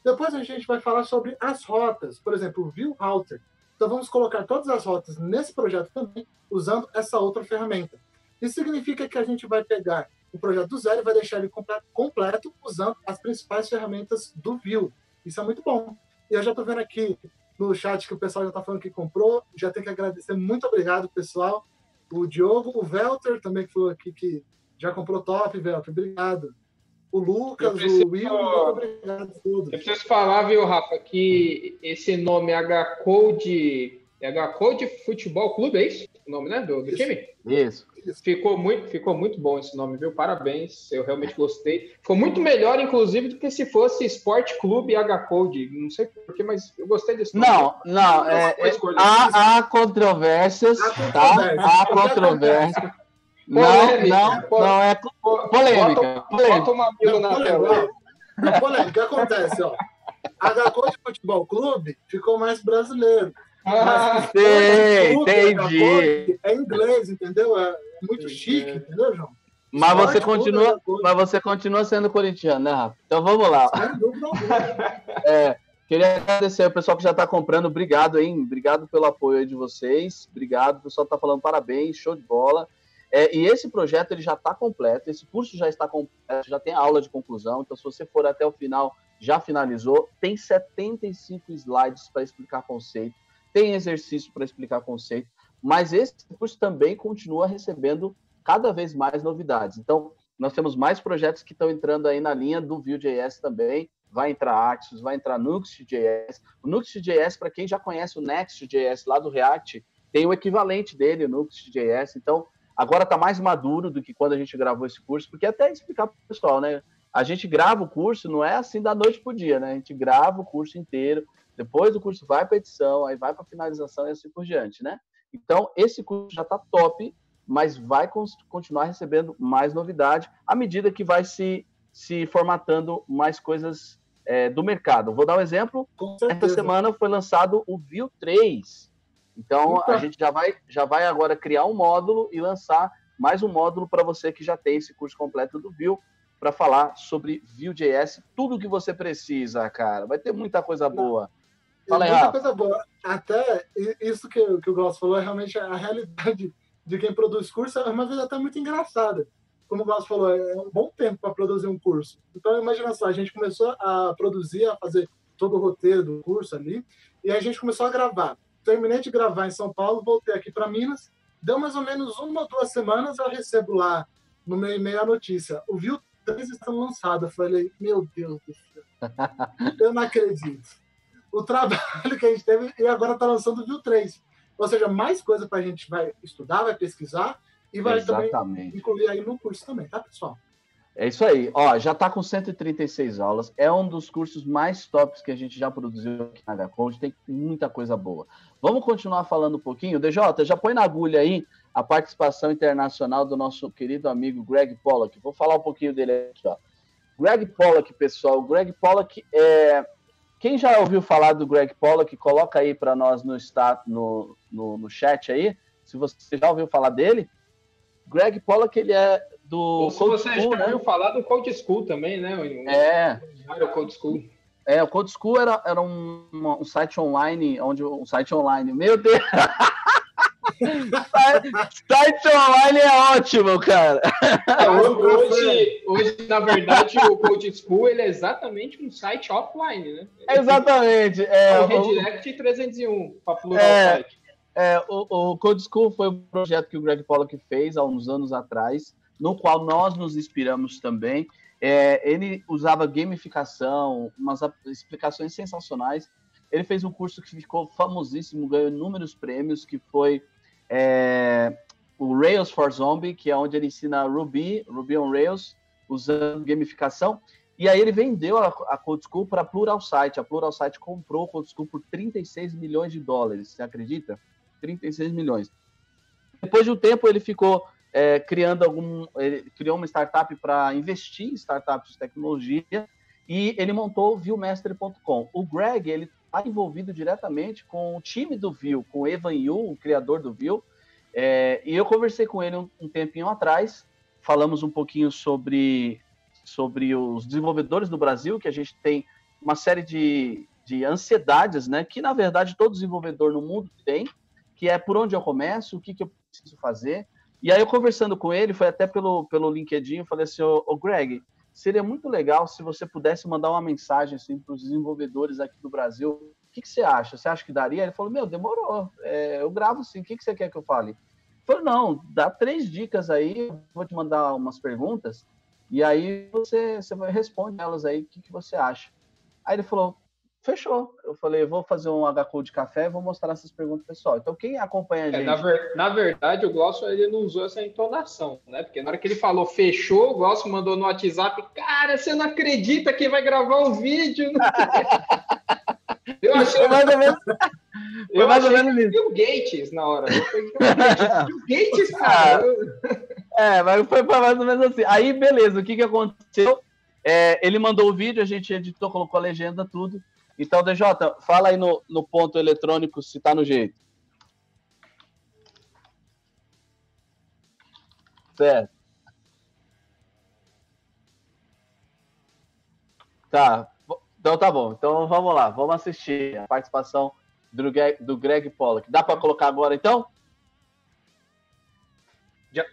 Depois a gente vai falar sobre as rotas, por exemplo, o View Router. Então vamos colocar todas as rotas nesse projeto também, usando essa outra ferramenta. Isso significa que a gente vai pegar o projeto do zero e vai deixar ele completo usando as principais ferramentas do Vue. Isso é muito bom. E eu já estou vendo aqui no chat que o pessoal já está falando que comprou. Já tenho que agradecer. Muito obrigado, pessoal. O Diogo, o Velter também que falou aqui que já comprou top, Velter. Obrigado. O Lucas, preciso, o Will, muito obrigado a todos. Eu preciso falar, viu, Rafa, que esse nome H-Code, H-Code Futebol Clube, é isso? O nome, né, do, do time? Isso. Ficou muito, ficou muito bom esse nome, viu? Parabéns, eu realmente gostei. Ficou muito melhor, inclusive, do que se fosse Sport Clube H-Code. Não sei porquê, mas eu gostei desse nome. Não, não, é, é, há, há controvérsias, tá? Há controvérsias. Não, não, não é polêmica. Bota, bota uma amigo na tela. Não, polêmica, acontece, ó. H-Code Futebol Clube ficou mais brasileiro. Ah, sei, entendi. É inglês, entendeu? É muito chique, entendeu, João? Mas você, continua, mas você continua sendo corintiano, né, Rafa? Então vamos lá. É, queria agradecer ao pessoal que já está comprando. Obrigado, hein? Obrigado pelo apoio aí de vocês. Obrigado. O pessoal está falando parabéns, show de bola. É, e esse projeto ele já está completo, esse curso já está completo, já tem aula de conclusão, então se você for até o final, já finalizou, tem setenta e cinco slides para explicar conceito, tem exercício para explicar conceito, mas esse curso também continua recebendo cada vez mais novidades. Então, nós temos mais projetos que estão entrando aí na linha do Vue.js também, vai entrar Axios, vai entrar Nuxt.js. O Nuxt.js, para quem já conhece o Next.js lá do React, tem o equivalente dele, o Nuxt.js, então agora está mais maduro do que quando a gente gravou esse curso, porque até explicar para o pessoal, né? A gente grava o curso, não é assim da noite para o dia, né? A gente grava o curso inteiro, depois o curso vai para edição, aí vai para finalização e assim por diante, né? Então, esse curso já está top, mas vai continuar recebendo mais novidade à medida que vai se, se formatando mais coisas é, do mercado. Vou dar um exemplo. Esta semana foi lançado o Vue três. Então, Opa. a gente já vai, já vai agora criar um módulo e lançar mais um módulo para você que já tem esse curso completo do Vue, para falar sobre Vue.js, tudo que você precisa, cara. Vai ter muita coisa boa. Fala aí, muita Rafa. coisa boa. Até isso que, que o Glaucio falou é realmente a realidade de quem produz curso, é uma vez até muito engraçada. Como o Glaucio falou, é um bom tempo para produzir um curso. Então, imagina só, a gente começou a produzir, a fazer todo o roteiro do curso ali, e a gente começou a gravar. Terminei de gravar em São Paulo, voltei aqui para Minas, deu mais ou menos uma ou duas semanas, eu recebo lá no meu e-mail a notícia. O Vue três está lançado. Eu falei, meu Deus do céu, eu não acredito. O trabalho que a gente teve e agora está lançando o Vue três. Ou seja, mais coisa para a gente vai estudar, vai pesquisar e vai Exatamente. também incluir aí no curso também, tá, pessoal? É isso aí. Ó, já está com cento e trinta e seis aulas. É um dos cursos mais tops que a gente já produziu aqui na H-Code. Tem muita coisa boa. Vamos continuar falando um pouquinho? D J, já põe na agulha aí a participação internacional do nosso querido amigo Greg Pollack. Vou falar um pouquinho dele aqui, ó. Greg Pollack, pessoal. O Greg Pollack é... Quem já ouviu falar do Greg Pollack, coloca aí para nós no, no, no, no chat aí. Se você já ouviu falar dele. Greg Pollack, ele é do Ou se Code você School, já né? ouviu falar do Code School também, né? É. O Code School. É, o Code School era, era um, um site online, onde um site online, meu Deus! Site online é ótimo, cara! É, hoje, hoje, na verdade, o Code School ele é exatamente um site offline, né? Exatamente. É o Redirect trezentos e um, para plural é, o site. É, o, o Code School foi um projeto que o Greg Pollack fez há uns anos atrás, no qual nós nos inspiramos também. É, ele usava gamificação, umas explicações sensacionais. Ele fez um curso que ficou famosíssimo, ganhou inúmeros prêmios, que foi é, o Rails for Zombie, que é onde ele ensina Ruby, Ruby on Rails, usando gamificação. E aí ele vendeu a, a Code School para a Pluralsight. A Pluralsight comprou o Code School por trinta e seis milhões de dólares. Você acredita? trinta e seis milhões. Depois de um tempo, ele ficou é, criando algum... Ele criou uma startup para investir em startups de tecnologia e ele montou o Viewmaster ponto com. O Greg, ele está envolvido diretamente com o time do Vue, com o Evan You, o criador do Vue. É, e eu conversei com ele um, um tempinho atrás, falamos um pouquinho sobre... sobre os desenvolvedores do Brasil, que a gente tem uma série de, de ansiedades, né, que, na verdade, todo desenvolvedor no mundo tem, que é por onde eu começo, o que, que eu preciso fazer. E aí, eu conversando com ele, foi até pelo, pelo LinkedIn, eu falei assim, ô, ô Greg, seria muito legal se você pudesse mandar uma mensagem assim, para os desenvolvedores aqui do Brasil. O que, que você acha? Você acha que daria? Ele falou, meu, demorou, é, eu gravo sim, o que, que você quer que eu fale? Eu falei, não, dá três dicas aí, eu vou te mandar umas perguntas, e aí você, você vai responder elas aí, o que, que você acha? Aí ele falou, fechou. Eu falei, vou fazer um H Code café e vou mostrar essas perguntas pro pessoal. Então, quem acompanha a gente... É, na, ver, na verdade, o Glaucio, ele não usou essa entonação, né? Porque na hora que ele falou fechou, o Glaucio mandou no WhatsApp, cara, você não acredita que vai gravar um vídeo? Eu achei... Foi mais ou menos, eu mais achei ou menos Bill Gates na hora. Eu falei, Bill Gates, Bill Gates, cara. É, mas foi mais ou menos assim. Aí, beleza, o que, que aconteceu? É, ele mandou o vídeo, a gente editou, colocou a legenda, tudo. Então, D J, fala aí no, no ponto eletrônico se tá no jeito. Certo. Tá. Então tá bom. Então vamos lá, vamos assistir a participação do Greg, do Greg Pollack. Dá para colocar agora então? Já.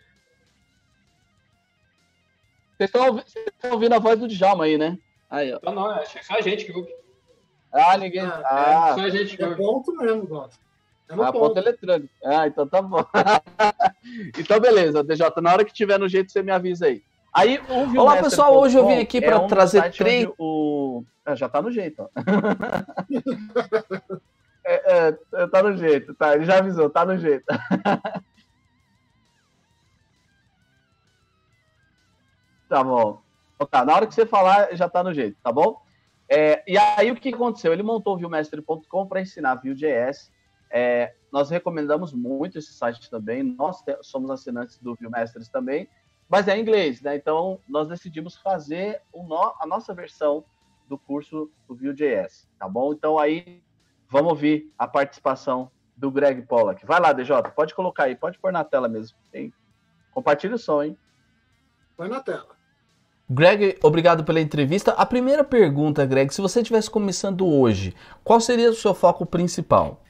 Vocês estão ouvindo, ouvindo a voz do Djalma aí, né? Aí, ó. Não, não, acho que é só a gente que ouve. Ah, ninguém. Ah, ah, é só a gente que É ouve. ponto mesmo, Glaucio. É no ah, ponto. ponto eletrônico. Ah, então tá bom. Então beleza, D J, na hora que tiver no jeito você me avisa aí. Aí, o Olá, pessoal, hoje eu vim aqui para é um trazer site três... onde o... Ah, já tá no jeito, ó. é, é, tá no jeito, tá, ele já avisou, tá no jeito. Tá bom. Tá, na hora que você falar, já tá no jeito, tá bom? É, e aí, o que aconteceu? Ele montou o viewmaster ponto com para ensinar Vue.js. É, nós recomendamos muito esse site também. Nós te, somos assinantes do Viewmasters também, mas é em inglês, né? Então, nós decidimos fazer o no, a nossa versão do curso do Vue.js, tá bom? Então, aí, vamos ouvir a participação do Greg Pollack. Vai lá, D J, pode colocar aí, pode pôr na tela mesmo. Hein? Compartilha o som, hein? Põe na tela. Greg, obrigado pela entrevista. A primeira pergunta, Greg, se você estivesse começando hoje, qual seria o seu foco principal?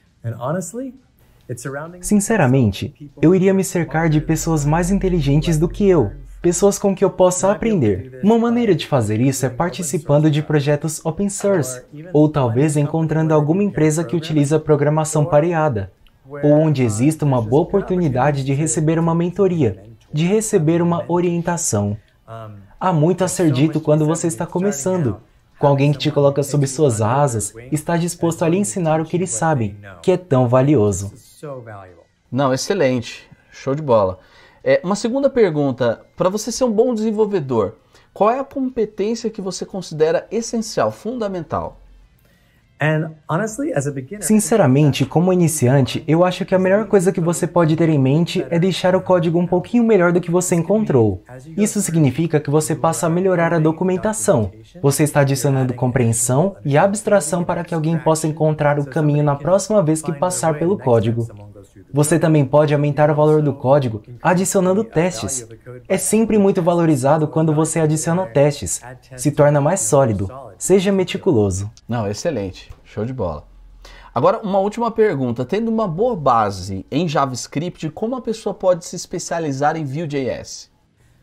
Sinceramente, eu iria me cercar de pessoas mais inteligentes do que eu, pessoas com que eu possa aprender. Uma maneira de fazer isso é participando de projetos open source, ou talvez encontrando alguma empresa que utiliza programação pareada, ou onde exista uma boa oportunidade de receber uma mentoria, de receber uma orientação. Há muito a ser dito quando você está começando, com alguém que te coloca sob suas asas, está disposto a lhe ensinar o que eles sabem, que é tão valioso. Não, excelente. Show de bola. É, uma segunda pergunta, para você ser um bom desenvolvedor, qual é a competência que você considera essencial, fundamental? Sinceramente, como iniciante, eu acho que a melhor coisa que você pode ter em mente é deixar o código um pouquinho melhor do que você encontrou. Isso significa que você passa a melhorar a documentação. Você está adicionando compreensão e abstração para que alguém possa encontrar o caminho na próxima vez que passar pelo código. Você também pode aumentar o valor do código adicionando testes. É sempre muito valorizado quando você adiciona testes. Se torna mais sólido. Seja meticuloso. Não, excelente. Show de bola. Agora, uma última pergunta. Tendo uma boa base em JavaScript, como a pessoa pode se especializar em Vue.js?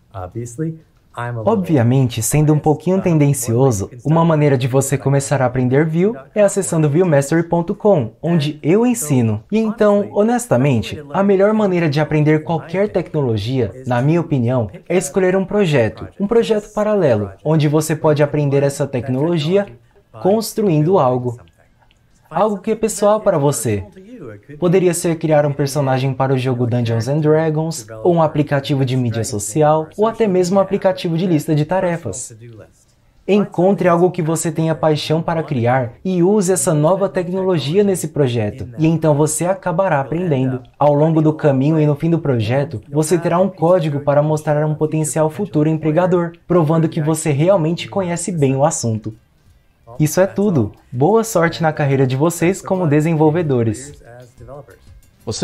Obviamente, sendo um pouquinho tendencioso, uma maneira de você começar a aprender Vue é acessando viewmastery ponto com, onde eu ensino. E então, honestamente, a melhor maneira de aprender qualquer tecnologia, na minha opinião, é escolher um projeto, um projeto paralelo, onde você pode aprender essa tecnologia construindo algo. Algo que é pessoal para você. Poderia ser criar um personagem para o jogo Dungeons and Dragons, ou um aplicativo de mídia social, ou até mesmo um aplicativo de lista de tarefas. Encontre algo que você tenha paixão para criar e use essa nova tecnologia nesse projeto, e então você acabará aprendendo. Ao longo do caminho e no fim do projeto, você terá um código para mostrar a um potencial futuro empregador, provando que você realmente conhece bem o assunto. Isso é tudo. Boa sorte na carreira de vocês como desenvolvedores. Você...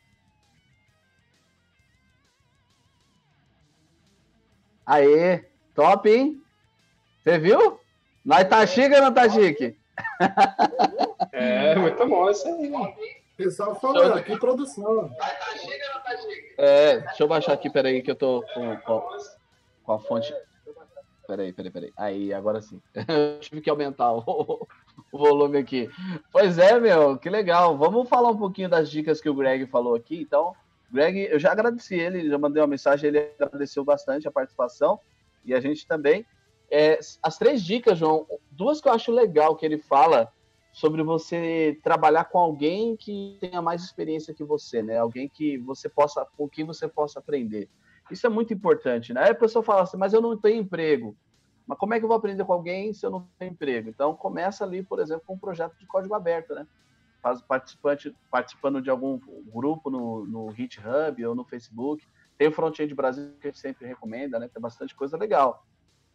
Aê! Top, hein? Você viu? Nós tá chique ou não tá chique? É, muito bom isso aí. O pessoal falou, que produção. É, deixa eu baixar aqui, peraí, que eu tô com, com, com a fonte. Peraí, peraí, peraí. Aí, agora sim. Eu tive que aumentar o, o volume aqui. Pois é, meu, que legal. Vamos falar um pouquinho das dicas que o Greg falou aqui. Então, Greg, eu já agradeci ele, já mandei uma mensagem, ele agradeceu bastante a participação e a gente também. É, as três dicas, João, duas que eu acho legal que ele fala sobre você trabalhar com alguém que tenha mais experiência que você, né? Alguém que você possa, com quem você possa aprender. Isso é muito importante, né? Aí a pessoa fala assim, mas eu não tenho emprego. Mas como é que eu vou aprender com alguém se eu não tenho emprego? Então, começa ali, por exemplo, com um projeto de código aberto, né? Faz participante, participando de algum grupo no, no GitHub ou no Facebook. Tem o Front-End Brasil, que a gente sempre recomenda, né? Tem bastante coisa legal.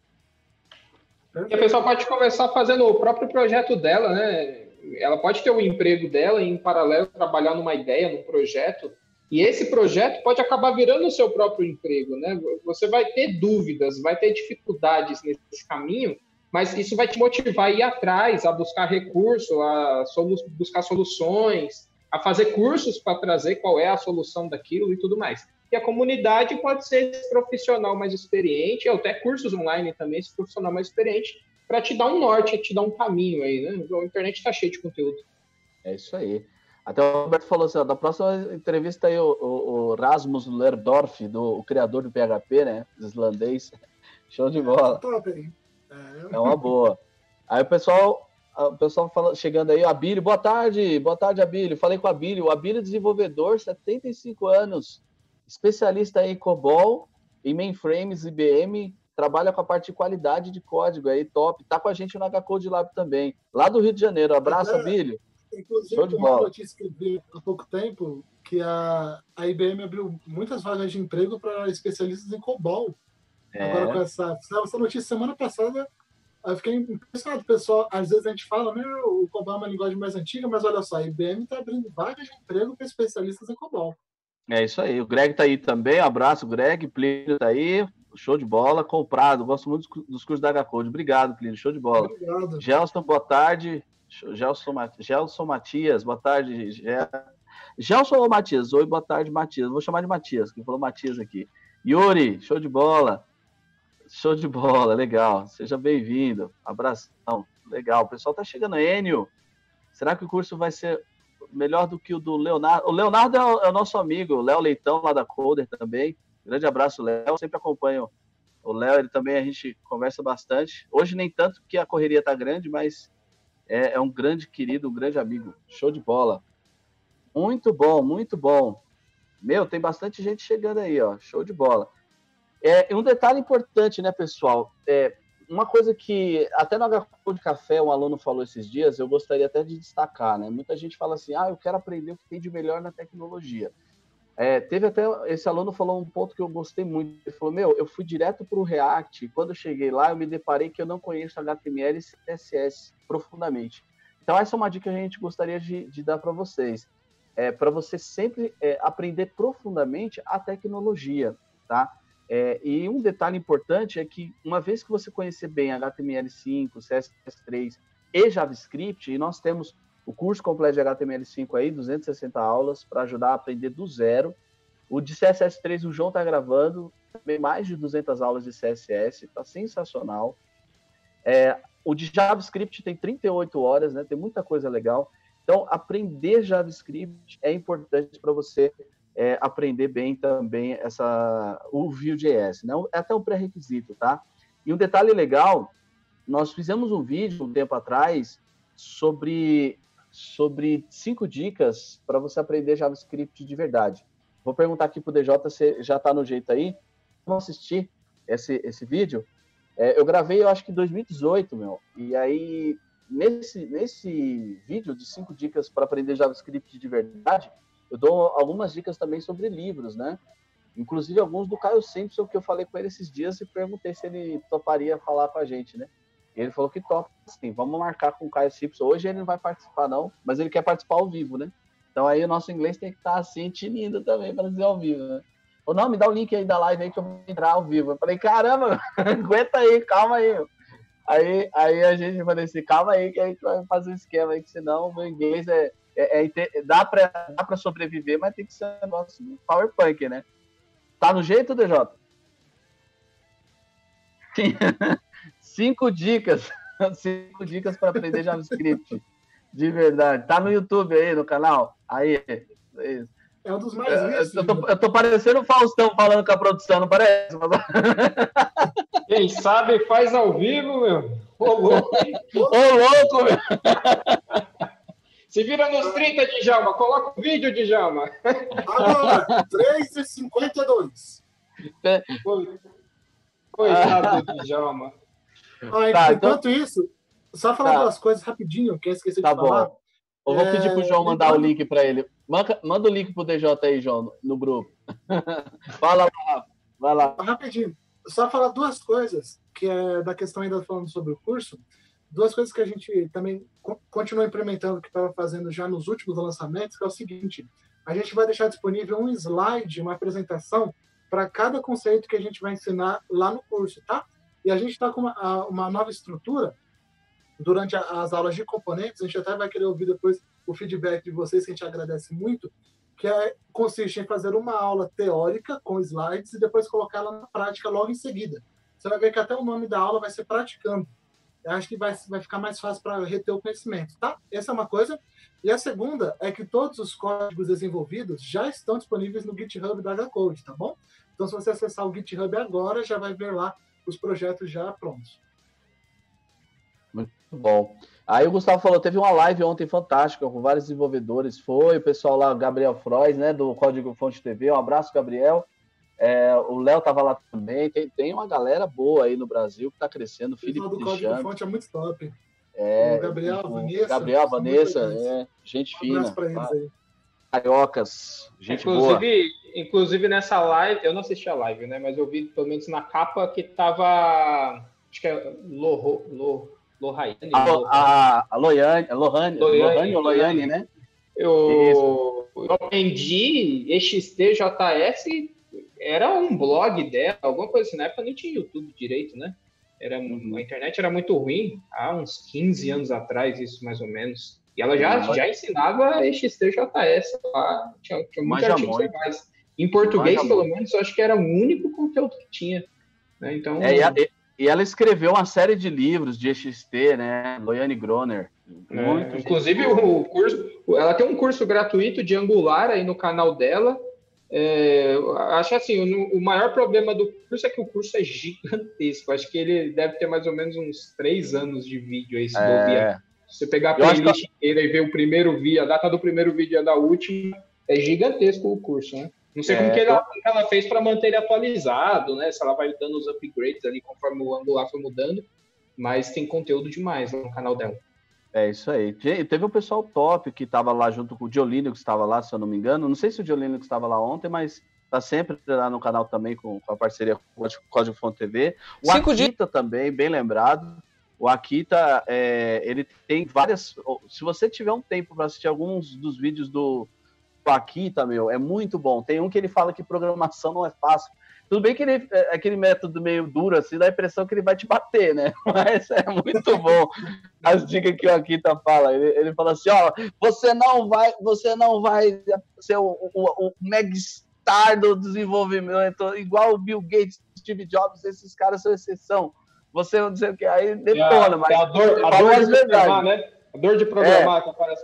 E a pessoa pode começar fazendo o próprio projeto dela, né? Ela pode ter o emprego dela e, em paralelo, trabalhar numa ideia, num projeto. E esse projeto pode acabar virando o seu próprio emprego, né? Você vai ter dúvidas, vai ter dificuldades nesse caminho, mas isso vai te motivar a ir atrás, a buscar recurso, a solu- buscar soluções, a fazer cursos para trazer qual é a solução daquilo e tudo mais. E a comunidade pode ser esse profissional mais experiente, ou até cursos online também, esse profissional mais experiente, para te dar um norte, te dar um caminho aí, né? A internet está cheia de conteúdo. É isso aí. Até o Roberto falou assim, ó, da próxima entrevista aí o, o, o Rasmus Lerdorf, do, o criador do P H P, né? Islandês. Show de bola. Top, hein? É. É uma boa. Aí o pessoal, o pessoal fala, chegando aí, Abílio, boa tarde, boa tarde, Abílio. Falei com o Abílio, o Abílio é desenvolvedor, setenta e cinco anos, especialista em COBOL, em mainframes, I B M, trabalha com a parte de qualidade de código aí, top. Tá com a gente no H Code Lab também, lá do Rio de Janeiro. Abraço, é. Abílio. Inclusive, show de uma bola. notícia que eu vi há pouco tempo, que a, a I B M abriu muitas vagas de emprego para especialistas em COBOL. É. Agora, com essa, essa notícia semana passada, eu fiquei impressionado. Pessoal, às vezes a gente fala, né, o COBOL é uma linguagem mais antiga, mas olha só, a I B M está abrindo vagas de emprego para especialistas em COBOL. É isso aí. O Greg tá aí também. Um abraço, Greg. Plínio tá aí. Show de bola. Comprado. Gosto muito dos cursos da H Code. Obrigado, Plínio. Show de bola. Obrigado. Gelson, boa tarde. Gelson, Gelson Matias, boa tarde. Gelson ou Matias? Oi, boa tarde, Matias. Vou chamar de Matias, quem falou Matias aqui. Yuri, show de bola. Show de bola, legal. Seja bem-vindo. Abração. Legal. O pessoal tá chegando. Enio, será que o curso vai ser melhor do que o do Leonardo? O Leonardo é o, é o nosso amigo, o Léo Leitão, lá da Coder também. Grande abraço, Léo. Sempre acompanho o Léo, ele também, a gente conversa bastante. Hoje nem tanto, porque a correria tá grande, mas é, é um grande querido, um grande amigo. Show de bola. Muito bom, muito bom. Meu, tem bastante gente chegando aí, ó. Show de bola. É, um detalhe importante, né, pessoal? É, uma coisa que até no H Code Café um aluno falou esses dias, eu gostaria até de destacar, né? Muita gente fala assim, ah, eu quero aprender o que tem de melhor na tecnologia. É, teve até, esse aluno falou um ponto que eu gostei muito, ele falou, meu, eu fui direto para o React, e quando eu cheguei lá, eu me deparei que eu não conheço H T M L e C S S profundamente. Então, essa é uma dica que a gente gostaria de, de dar para vocês, é, para você sempre é, aprender profundamente a tecnologia, tá? É, e um detalhe importante é que, uma vez que você conhecer bem H T M L cinco, C S S três e JavaScript, e nós temos o curso completo de H T M L cinco aí, duzentas e sessenta aulas, para ajudar a aprender do zero. O de C S S três o João está gravando, também mais de duzentas aulas de C S S, está sensacional. É, o de JavaScript tem trinta e oito horas, né? Tem muita coisa legal. Então, aprender JavaScript é importante para você É, aprender bem também essa, o Vue.js, né? É até um pré-requisito, tá? E um detalhe legal, nós fizemos um vídeo um tempo atrás sobre, sobre cinco dicas para você aprender JavaScript de verdade. Vou perguntar aqui pro D J se já tá no jeito aí. Vamos assistir esse, esse vídeo. É, eu gravei, eu acho que em dois mil e dezoito, meu. E aí, nesse, nesse vídeo de cinco dicas para aprender JavaScript de verdade, eu dou algumas dicas também sobre livros, né? Inclusive alguns do Caio Simpson, que eu falei com ele esses dias e perguntei se ele toparia falar com a gente, né? E ele falou que topa, sim, vamos marcar com o Caio Simpson. Hoje ele não vai participar, não, mas ele quer participar ao vivo, né? Então aí o nosso inglês tem que estar assim, tinindo também para dizer ao vivo, né? Falou, não, me dá o link aí da live aí que eu vou entrar ao vivo. Eu falei, caramba, aguenta aí, calma aí. Aí, aí a gente falou assim, calma aí que a gente vai fazer um esquema aí, que senão o meu inglês é, é, é dá para dá para sobreviver, mas tem que ser um negócio power punk, né? Tá no jeito, D J? Sim. Cinco dicas, cinco dicas para aprender JavaScript, de verdade. Tá no YouTube aí, no canal? Aí, isso. É um dos mais vistos. Eu tô, eu tô parecendo o Faustão falando com a produção, não parece? Quem sabe faz ao vivo, meu. Ô, louco, hein? Ô, louco, meu. Se vira nos trinta, Djalma. Coloca o vídeo, Djalma. Agora, três e cinquenta e dois. Coitado do Djalma. Ah, Tá, enquanto então... isso, só falar tá. duas coisas rapidinho, que eu esqueci tá de falar. Bom. Eu vou pedir pro João mandar então... o link para ele. Manda, manda o link pro D J aí, João, no grupo. Fala lá, vai lá. Rapidinho. Só falar duas coisas, que é da questão ainda falando sobre o curso. Duas coisas que a gente também continua implementando, que estava fazendo já nos últimos lançamentos, que é o seguinte: a gente vai deixar disponível um slide, uma apresentação, para cada conceito que a gente vai ensinar lá no curso, tá? E a gente está com uma, uma nova estrutura durante as aulas de componentes. A gente até vai querer ouvir depois o feedback de vocês, que a gente agradece muito, que é, consiste em fazer uma aula teórica com slides e depois colocar ela na prática logo em seguida. Você vai ver que até o nome da aula vai ser praticando. Eu acho que vai, vai ficar mais fácil para reter o conhecimento, tá? Essa é uma coisa. E a segunda é que todos os códigos desenvolvidos já estão disponíveis no GitHub da HCode, tá bom? Então, se você acessar o GitHub agora, já vai ver lá os projetos já prontos. Muito bom. Aí o Gustavo falou, teve uma live ontem fantástica com vários desenvolvedores. Foi o pessoal lá, Gabriel Frois, né, do Código Fonte T V. Um abraço, Gabriel. É, o Léo estava lá também. Tem, tem uma galera boa aí no Brasil que está crescendo. O Felipe do Código Fonte é muito top. É, o Gabriel, o, Vanessa. Gabriel, Vanessa, é, gente um fina. Para eles aí. Cariocas, gente inclusive, boa. Inclusive nessa live, eu não assisti a live, né? Mas eu vi pelo menos na capa que tava, acho que é Lo, Lo, Lohane. A, a, a Loiane, Lohane, Lohane ou Loiane, né? Eu, eu aprendi X T J S, era um blog dela, alguma coisa assim. Na época nem tinha YouTube direito, né? Era, a internet era muito ruim, há uns quinze anos atrás, isso mais ou menos. E ela já, já ensinava X T J S lá, tinha, tinha muitos artigos legais. Em português, Manja pelo muito. menos, eu acho que era o único conteúdo que tinha. Né? Então, é, e, a, e ela escreveu uma série de livros de X T, né? Loiane Groner. Muito é, inclusive, o curso, ela tem um curso gratuito de Angular aí no canal dela. É, acho assim, o, o maior problema do curso é que o curso é gigantesco. Acho que ele deve ter mais ou menos uns três anos de vídeo aí, se é... Se você pegar a playlist que... inteira e ver o primeiro vídeo, a data do primeiro vídeo e a da última, é gigantesco o curso, né? Não sei é, como que ela, eu... ela fez para manter ele atualizado, né? Se ela vai dando os upgrades ali conforme o Angular foi mudando, mas tem conteúdo demais no canal dela. É isso aí. Teve um pessoal top que estava lá junto com o Diolino, que estava lá, se eu não me engano. Não sei se o Diolino estava lá ontem, mas está sempre lá no canal também com, com a parceria com o Código Fonte T V. O Cinco Akita dias. Também, bem lembrado. O Akita, é, ele tem várias... Se você tiver um tempo para assistir alguns dos vídeos do, do Akita, meu, é muito bom. Tem um que ele fala que programação não é fácil. Tudo bem que ele, é aquele método meio duro, assim, dá a impressão que ele vai te bater, né? Mas é muito bom as dicas que o Akita fala. Ele, ele fala assim, ó, você não vai, você não vai ser o, o, o megastar do desenvolvimento, igual o Bill Gates, Steve Jobs, esses caras são exceção. Você não dizer o que, aí detona, é, mas... É a dor, a dor de programar, né? A dor de programar, é, que aparece.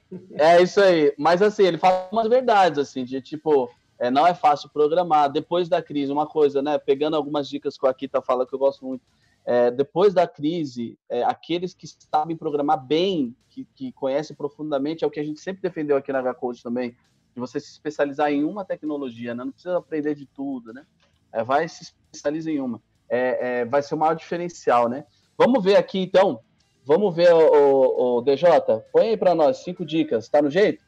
É isso aí. Mas, assim, ele fala umas verdades, assim, de, tipo, é, não é fácil programar. Depois da crise, uma coisa, né? Pegando algumas dicas que o Akita fala, que eu gosto muito. É, depois da crise, é, aqueles que sabem programar bem, que, que conhecem profundamente, é o que a gente sempre defendeu aqui na HCode também, de você se especializar em uma tecnologia, né? Não precisa aprender de tudo, né? É, vai se especializa em uma. É, é, vai ser o maior diferencial, né? Vamos ver aqui, então. Vamos ver, o, o, o D J. Põe aí para nós cinco dicas. Tá no jeito?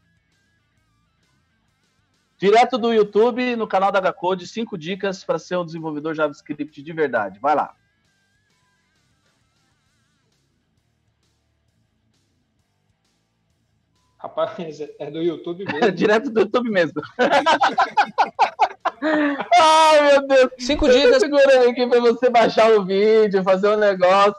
Direto do YouTube, no canal da HCode, cinco dicas para ser um desenvolvedor JavaScript de verdade. Vai lá. Rapaz, é do YouTube mesmo. Direto do YouTube mesmo. Ai, meu Deus. Cinco dicas. Segura aqui pra você baixar o vídeo, fazer um negócio.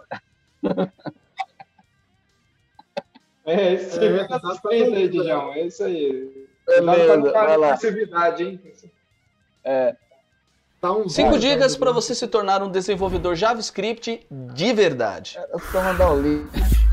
É, isso aí, é, aí, Dijão, é isso aí. Beleza, vai lá. Hein? É. Tá um Cinco zero, dicas né? para você se tornar um desenvolvedor JavaScript de verdade. Eu vou mandar o link.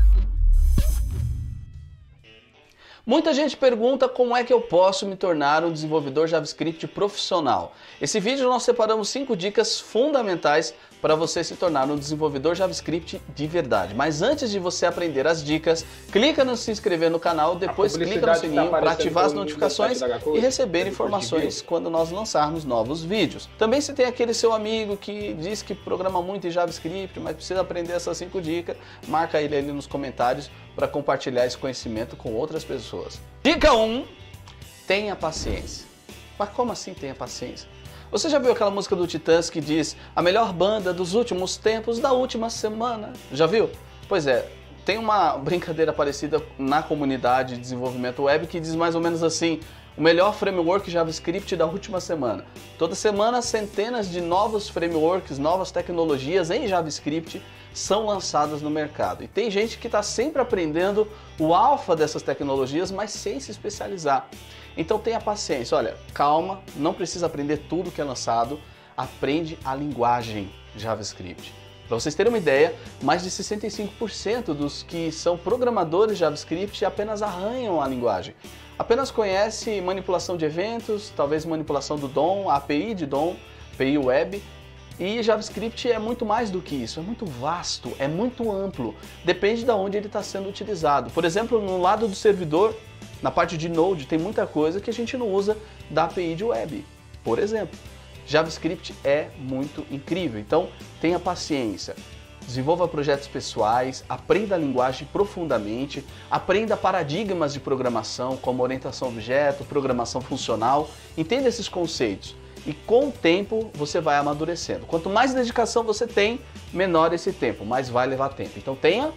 Muita gente pergunta como é que eu posso me tornar um desenvolvedor JavaScript profissional. Esse vídeo nós separamos cinco dicas fundamentais para você se tornar um desenvolvedor JavaScript de verdade. Mas antes de você aprender as dicas, clica no se inscrever no canal, depois clica no sininho para ativar as notificações e receber informações quando nós lançarmos novos vídeos. Também se tem aquele seu amigo que diz que programa muito em JavaScript, mas precisa aprender essas cinco dicas, marca ele ali nos comentários para compartilhar esse conhecimento com outras pessoas. Dica um, tenha paciência. Mas como assim tenha paciência? Você já viu aquela música do Titãs que diz a melhor banda dos últimos tempos, da última semana? Já viu? Pois é, tem uma brincadeira parecida na comunidade de desenvolvimento web que diz mais ou menos assim: o melhor framework JavaScript da última semana. Toda semana, centenas de novos frameworks, novas tecnologias em JavaScript são lançadas no mercado. E tem gente que está sempre aprendendo o alfa dessas tecnologias, mas sem se especializar. Então tenha paciência, olha, calma, não precisa aprender tudo que é lançado, aprende a linguagem JavaScript. Para vocês terem uma ideia, mais de sessenta e cinco por cento dos que são programadores JavaScript apenas arranham a linguagem. Apenas conhece manipulação de eventos, talvez manipulação do D O M, a API de D O M, A P I Web. E JavaScript é muito mais do que isso, é muito vasto, é muito amplo, depende de onde ele está sendo utilizado. Por exemplo, no lado do servidor, na parte de Node, tem muita coisa que a gente não usa da A P I de web, por exemplo. JavaScript é muito incrível, então tenha paciência. Desenvolva projetos pessoais, aprenda a linguagem profundamente, aprenda paradigmas de programação, como orientação a objeto, programação funcional, entenda esses conceitos. E com o tempo você vai amadurecendo. Quanto mais dedicação você tem, menor esse tempo, mas vai levar tempo. Então tenha,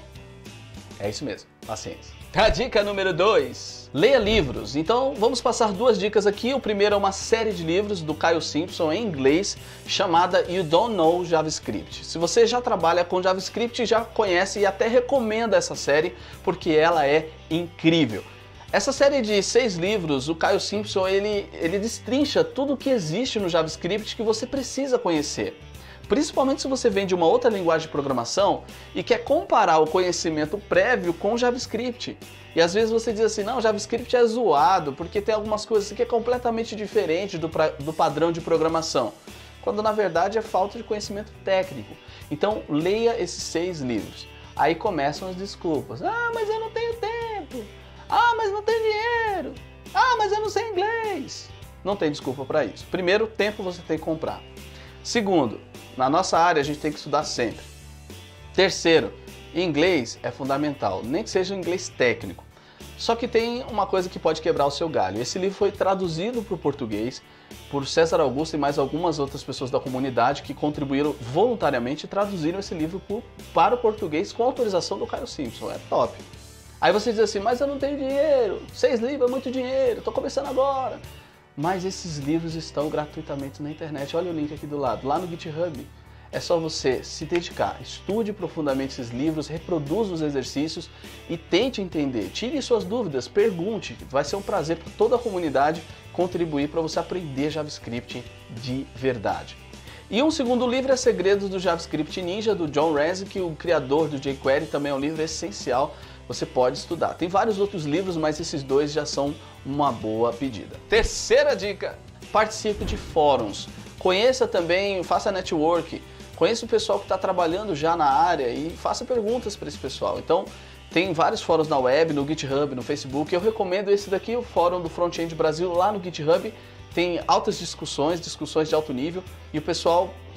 é isso mesmo, paciência. A dica número dois, leia livros. Então vamos passar duas dicas aqui. O primeiro é uma série de livros do Kyle Simpson em inglês, chamada You Don't Know JavaScript. Se você já trabalha com JavaScript, já conhece e até recomenda essa série, porque ela é incrível. Essa série de seis livros, o Kyle Simpson, ele, ele destrincha tudo o que existe no JavaScript que você precisa conhecer. Principalmente se você vem de uma outra linguagem de programação e quer comparar o conhecimento prévio com JavaScript. E às vezes você diz assim, não, JavaScript é zoado, porque tem algumas coisas que é completamente diferente do, pra, do padrão de programação. Quando na verdade é falta de conhecimento técnico. Então leia esses seis livros. Aí começam as desculpas. Ah, mas eu não tenho tempo. Ah, mas não tenho dinheiro. Ah, mas eu não sei inglês. Não tem desculpa para isso. Primeiro, tempo você tem que comprar. Segundo, na nossa área a gente tem que estudar sempre. Terceiro, inglês é fundamental, nem que seja inglês técnico. Só que tem uma coisa que pode quebrar o seu galho. Esse livro foi traduzido para o português por César Augusto e mais algumas outras pessoas da comunidade que contribuíram voluntariamente e traduziram esse livro para o português com autorização do Kyle Simpson. É top. Aí você diz assim, mas eu não tenho dinheiro, seis livros é muito dinheiro, estou começando agora. Mas esses livros estão gratuitamente na internet, olha o link aqui do lado, lá no GitHub. É só você se dedicar, estude profundamente esses livros, reproduza os exercícios e tente entender. Tire suas dúvidas, pergunte, vai ser um prazer para toda a comunidade contribuir para você aprender JavaScript de verdade. E um segundo livro é Segredos do JavaScript Ninja, do John Rancic, o criador do jQuery, também é um livro essencial, você pode estudar. Tem vários outros livros, mas esses dois já são uma boa pedida. Terceira dica, participe de fóruns. Conheça também, faça network, conheça o pessoal que está trabalhando já na área e faça perguntas para esse pessoal. Então, tem vários fóruns na web, no GitHub, no Facebook. Eu recomendo esse daqui, o Fórum do Front-End Brasil, lá no GitHub. Tem altas discussões, discussões de alto nível, e o pessoal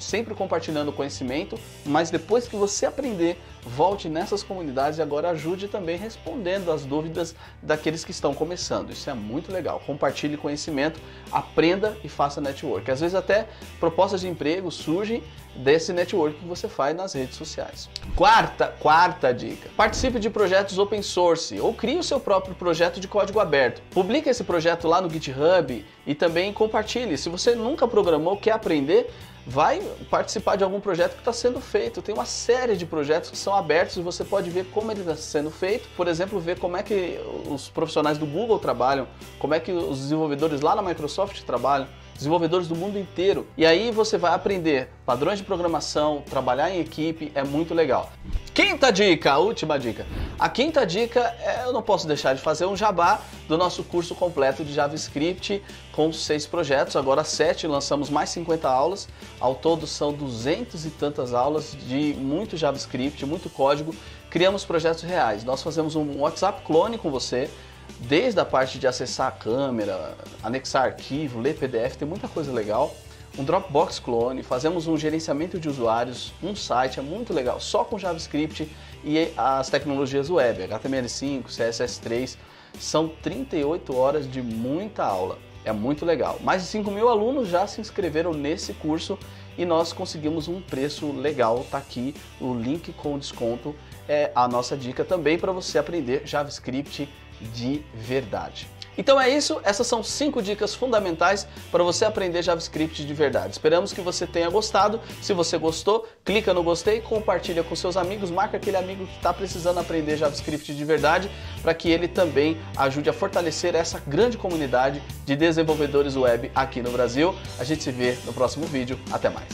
sempre compartilhando conhecimento, mas depois que você aprender, volte nessas comunidades e agora ajude também respondendo as dúvidas daqueles que estão começando. Isso é muito legal. Compartilhe conhecimento, aprenda e faça network. Às vezes até propostas de emprego surgem desse network que você faz nas redes sociais. Quarta, quarta dica. Participe de projetos open source ou crie o seu próprio projeto de código aberto. Publique esse projeto lá no GitHub e também compartilhe. Se você nunca programou, quer aprender, vai participar de algum projeto que está sendo feito. Tem uma série de projetos que são abertos e você pode ver como ele está sendo feito. Por exemplo, ver como é que os profissionais do Google trabalham, como é que os desenvolvedores lá na Microsoft trabalham, desenvolvedores do mundo inteiro. E aí você vai aprender padrões de programação, trabalhar em equipe, é muito legal. Quinta dica, a última dica. A quinta dica, é, eu não posso deixar de fazer um jabá do nosso curso completo de JavaScript com seis projetos, agora sete, lançamos mais cinquenta aulas. Ao todo são duzentas e tantas aulas de muito JavaScript, muito código. Criamos projetos reais. Nós fazemos um WhatsApp clone com você, desde a parte de acessar a câmera, anexar arquivo, ler P D F, tem muita coisa legal. Um Dropbox clone, fazemos um gerenciamento de usuários, um site, é muito legal, só com JavaScript e as tecnologias web, H T M L cinco, C S S três, são trinta e oito horas de muita aula, é muito legal. Mais de cinco mil alunos já se inscreveram nesse curso e nós conseguimos um preço legal, tá aqui o link com desconto, é a nossa dica também para você aprender JavaScript de verdade. Então é isso, essas são cinco dicas fundamentais para você aprender JavaScript de verdade. Esperamos que você tenha gostado. Se você gostou, clica no gostei, compartilha com seus amigos, marca aquele amigo que está precisando aprender JavaScript de verdade para que ele também ajude a fortalecer essa grande comunidade de desenvolvedores web aqui no Brasil. A gente se vê no próximo vídeo. Até mais.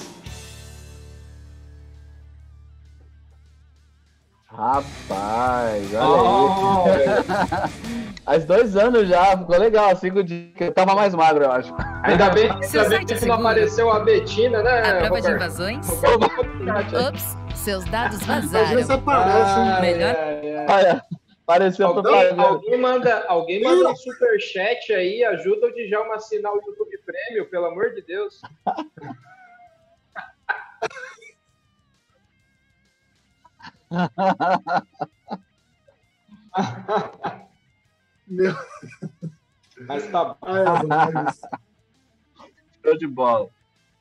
Rapaz, olha aí. Faz dois anos já, ficou legal, cinco dias. Eu tava mais magro, eu acho. Ainda bem, ainda bem que não apareceu a Betina, né? A prova Roberto? de invasões? Ops, seus dados Às vazaram. vezes aparece, hein? Ah, Melhor- é, é. Olha, pareceu Alguém, propaganda. alguém manda, alguém manda um superchat aí, ajuda o Djalma a assinar o YouTube Premium, pelo amor de Deus. Meu... Mas tá bom. Ai, as lives. Show de bola.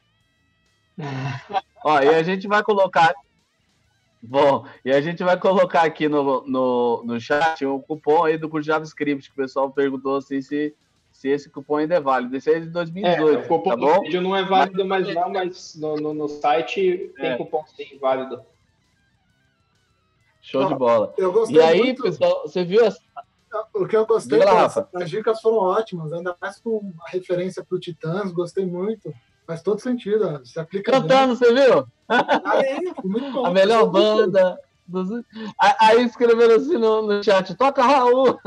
Ó, e a gente vai colocar. Bom, e a gente vai colocar aqui no, no, no chat o cupom aí do curso de JavaScript, que o pessoal perguntou assim, se, se esse cupom ainda é válido. Esse é de dois mil e dezoito, É, o cupom tá do bom? vídeo não é válido mais não, mas no, no, no site tem É. cupom sim, válido. Show de bola. Eu gostei E aí, muito. pessoal, você viu as... O que eu gostei, Diga lá, as, Rafa. as dicas foram ótimas, ainda mais com a referência para o Titãs, gostei muito. Faz todo sentido, ó, se aplica Cantando, você viu? bem. Ah, é, muito bom. A melhor Gostei muito. banda. Dos... Aí- Aí escreveram assim no, no chat, toca Raul.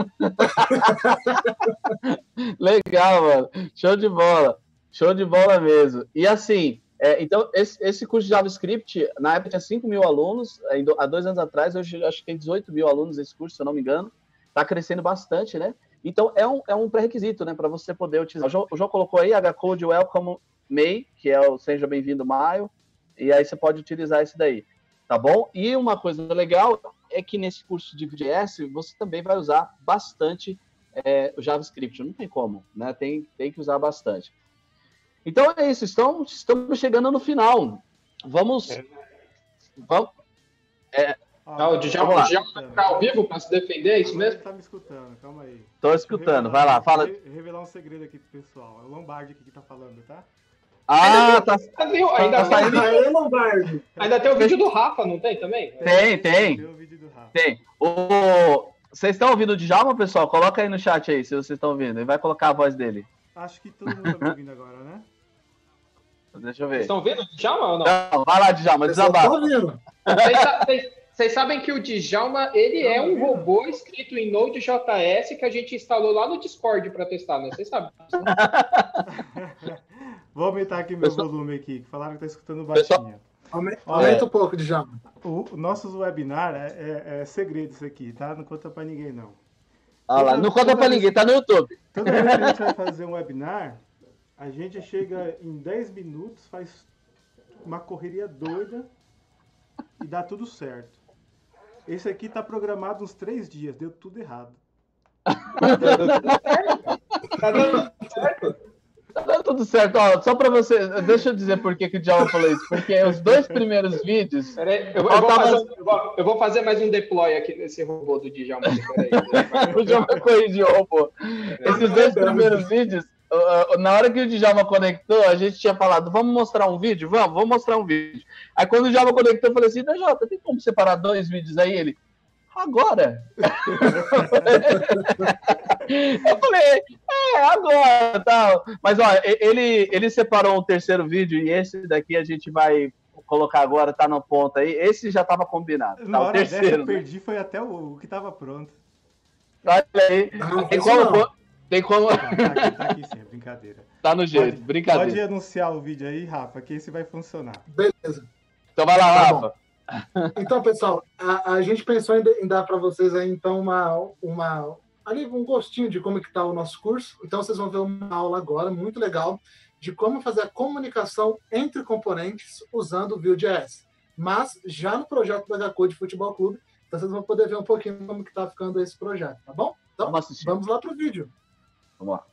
Legal, mano. Show de bola. Show de bola mesmo. E assim, é, então, esse, esse curso de JavaScript, na época tinha cinco mil alunos, aí do- há dois anos atrás, hoje acho que tem dezoito mil alunos esse curso, se eu não me engano. Está crescendo bastante, né? Então, é um, é um pré-requisito, né? Para você poder utilizar. O João, o João colocou aí, H-Code Welcome May, que é o Seja Bem-vindo Maio, e aí você pode utilizar esse daí, tá bom? E uma coisa legal é que nesse curso de V S você também vai usar bastante é, o JavaScript, não tem como, né? Tem, tem que usar bastante. Então é isso, estamos, estamos chegando no final. Vamos... vamos Ah, o Djalma vamos lá. o Djalma vai ficar ao vivo para se defender, é isso Agora mesmo? ele tá me escutando, calma aí. tô escutando, vai lá, fala. Re- Revelar um segredo aqui pro pessoal. É o Lombardi aqui que tá falando, tá? Ah, tá... Ainda, tem, ainda, Tá tem, saindo. Aê, Lombardi. ainda tem o vídeo do Rafa, não tem também? Tem, tem. Tem o vídeo do Rafa. Tem. O... Vocês estão ouvindo o Djalma, pessoal? Coloca aí no chat aí, se vocês estão ouvindo. Ele vai colocar a voz dele. Acho que todo mundo tá me ouvindo agora, né? Deixa eu Vocês ver. estão vendo o Djalma ou não? Não, vai lá, Djalma, Pessoal, tá desabafa. ouvindo? Vocês, sa- vocês- vocês sabem que o Djalma, ele é um robô escrito em Node.js que a gente instalou lá no Discord para testar, né? Vocês sabem disso, né? Vou aumentar aqui meu Pessoal- volume aqui, que falaram que tá escutando Pessoal- baixinho. Aume- Olha. Aumenta um pouco, Djalma. O, o nossos webinar é, é, é segredo isso aqui, tá? Não conta pra ninguém, não. Olha lá, não conta pra ninguém, tá no YouTube. Toda vez que a gente vai fazer um webinar, a gente chega em dez minutos, faz uma correria doida e dá tudo certo. Esse aqui tá programado uns três dias, deu tudo errado. Tá dando certo? Tá dando tudo certo. Ó, só pra você, deixa eu dizer por que, que o Djalma falou isso. Porque os dois primeiros vídeos. Peraí, eu, vou, eu, vou fazer, eu, vou, eu vou fazer mais um deploy aqui nesse robô do Djalma. O Djalma corrigiu o robô. Esses dois primeiros vídeos, na hora que o Djalma conectou, a gente tinha falado, vamos mostrar um vídeo? Vamos, vamos mostrar um vídeo. Aí quando o Djalma conectou, eu falei assim, Jota, tem como separar dois vídeos aí? Ele, agora? Eu falei, é, agora, tal. Mas, ó, ele, ele separou o terceiro vídeo e esse daqui a gente vai colocar agora, tá no ponto aí. Esse já tava combinado. Tá? Na o hora terceiro, dessa eu né? perdi, foi até o, o que tava pronto. Olha aí. Não, Tem isso como... não. Tem como... Tá, tá aqui, tá aqui sim, é brincadeira. Tá no jeito, Pode, brincadeira. pode anunciar o vídeo aí, Rafa, que esse vai funcionar. Beleza. Então vai lá, Tá Rafa. Então, pessoal, a, a gente pensou em, em dar para vocês aí, então, uma, uma, ali, um gostinho de como que tá o nosso curso. Então, vocês vão ver uma aula agora, muito legal, de como fazer a comunicação entre componentes usando o Vue.js. Mas, já no projeto da Gacode Futebol Clube, então vocês vão poder ver um pouquinho como que tá ficando esse projeto, tá bom? Então, Vamos assistir. vamos lá pro vídeo. Vamos lá.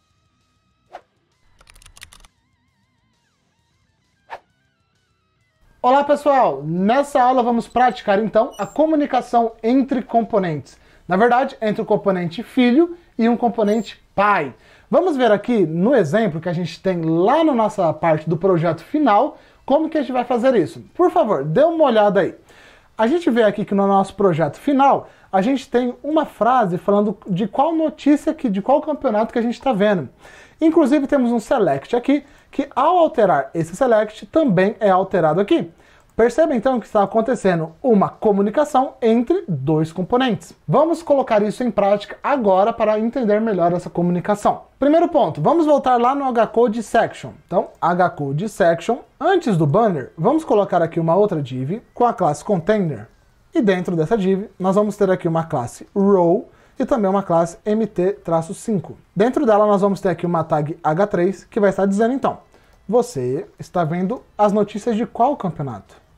Olá pessoal, nessa aula vamos praticar então a comunicação entre componentes. Na verdade, entre o componente filho e um componente pai. Vamos ver aqui no exemplo que a gente tem lá na nossa parte do projeto final, como que a gente vai fazer isso. Por favor, dê uma olhada aí. A gente vê aqui que no nosso projeto final, a gente tem uma frase falando de qual notícia, que, de qual campeonato que a gente está vendo. Inclusive temos um select aqui, que ao alterar esse select também é alterado aqui. Perceba então que está acontecendo uma comunicação entre dois componentes. Vamos colocar isso em prática agora para entender melhor essa comunicação. Primeiro ponto, vamos voltar lá no Hcode Section. Então, Hcode Section, antes do banner, vamos colocar aqui uma outra div com a classe Container. E dentro dessa div, nós vamos ter aqui uma classe Row e também uma classe M T cinco. Dentro dela, nós vamos ter aqui uma tag H três, que vai estar dizendo então, você está vendo as notícias de qual campeonato?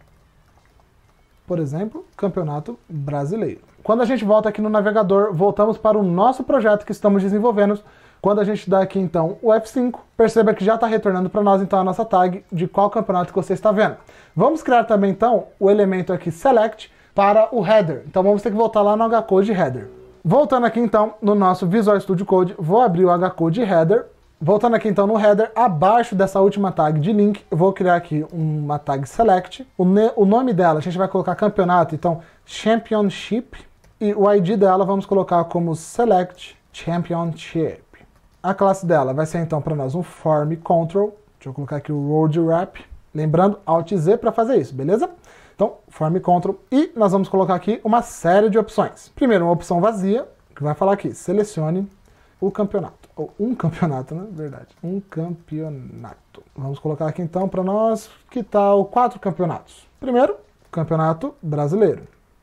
Por exemplo, Campeonato Brasileiro. Quando a gente volta aqui no navegador, voltamos para o nosso projeto que estamos desenvolvendo. Quando a gente dá aqui então o F cinco, perceba que já está retornando para nós então a nossa tag de qual campeonato que você está vendo. Vamos criar também então o elemento aqui select para o header. Então vamos ter que voltar lá no Hcode Header. Voltando aqui então no nosso Visual Studio Code, vou abrir o Hcode Header. Voltando aqui então no header, abaixo dessa última tag de link, eu vou criar aqui uma tag select. O, o nome dela a gente vai colocar campeonato, então Championship. E o I D dela vamos colocar como Select Championship. A classe dela vai ser então para nós um Form Control. Deixa eu colocar aqui o Road Wrap. Lembrando, Alt Z para fazer isso, beleza? Então, Form Control. E nós vamos colocar aqui uma série de opções. Primeiro, uma opção vazia, que vai falar aqui, selecione o campeonato. Ou um campeonato, né? Verdade. Um campeonato. Vamos colocar aqui então para nós, que tal quatro campeonatos. Primeiro, Campeonato Brasileiro.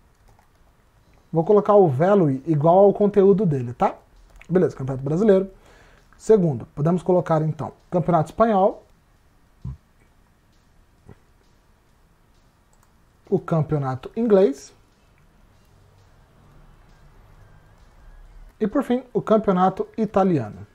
Vou colocar o value igual ao conteúdo dele, tá? Beleza, Campeonato Brasileiro. Segundo, podemos colocar então Campeonato Espanhol. O Campeonato Inglês. E por fim, o Campeonato Italiano.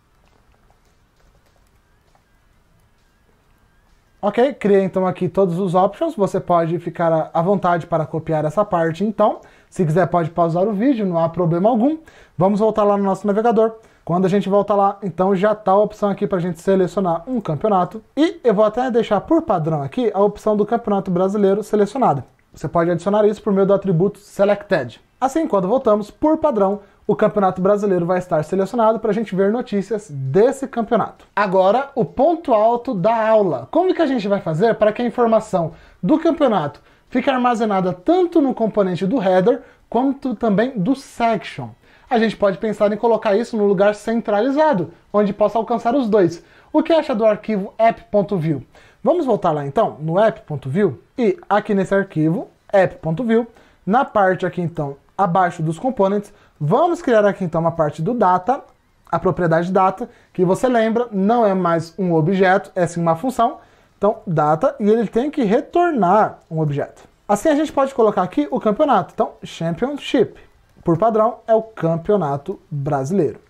Ok, criei então aqui todos os options. Você pode ficar à vontade para copiar essa parte então. Se quiser pode pausar o vídeo, não há problema algum. Vamos voltar lá no nosso navegador. Quando a gente volta lá, então já está a opção aqui para a gente selecionar um campeonato. E eu vou até deixar por padrão aqui a opção do Campeonato Brasileiro selecionada. Você pode adicionar isso por meio do atributo Selected. Assim, quando voltamos, por padrão, o Campeonato Brasileiro vai estar selecionado para a gente ver notícias desse campeonato. Agora, o ponto alto da aula. Como que a gente vai fazer para que a informação do campeonato fique armazenada tanto no componente do header, quanto também do section? A gente pode pensar em colocar isso no lugar centralizado, onde possa alcançar os dois. O que acha do arquivo app.view? Vamos voltar lá então, no app.view, e aqui nesse arquivo, app.view, na parte aqui então, abaixo dos components, vamos criar aqui então uma parte do data, a propriedade data, que você lembra, não é mais um objeto, é sim uma função, Então, data, e ele tem que retornar um objeto. Assim a gente pode colocar aqui o campeonato. Então, Championship, por padrão, é o campeonato brasileiro.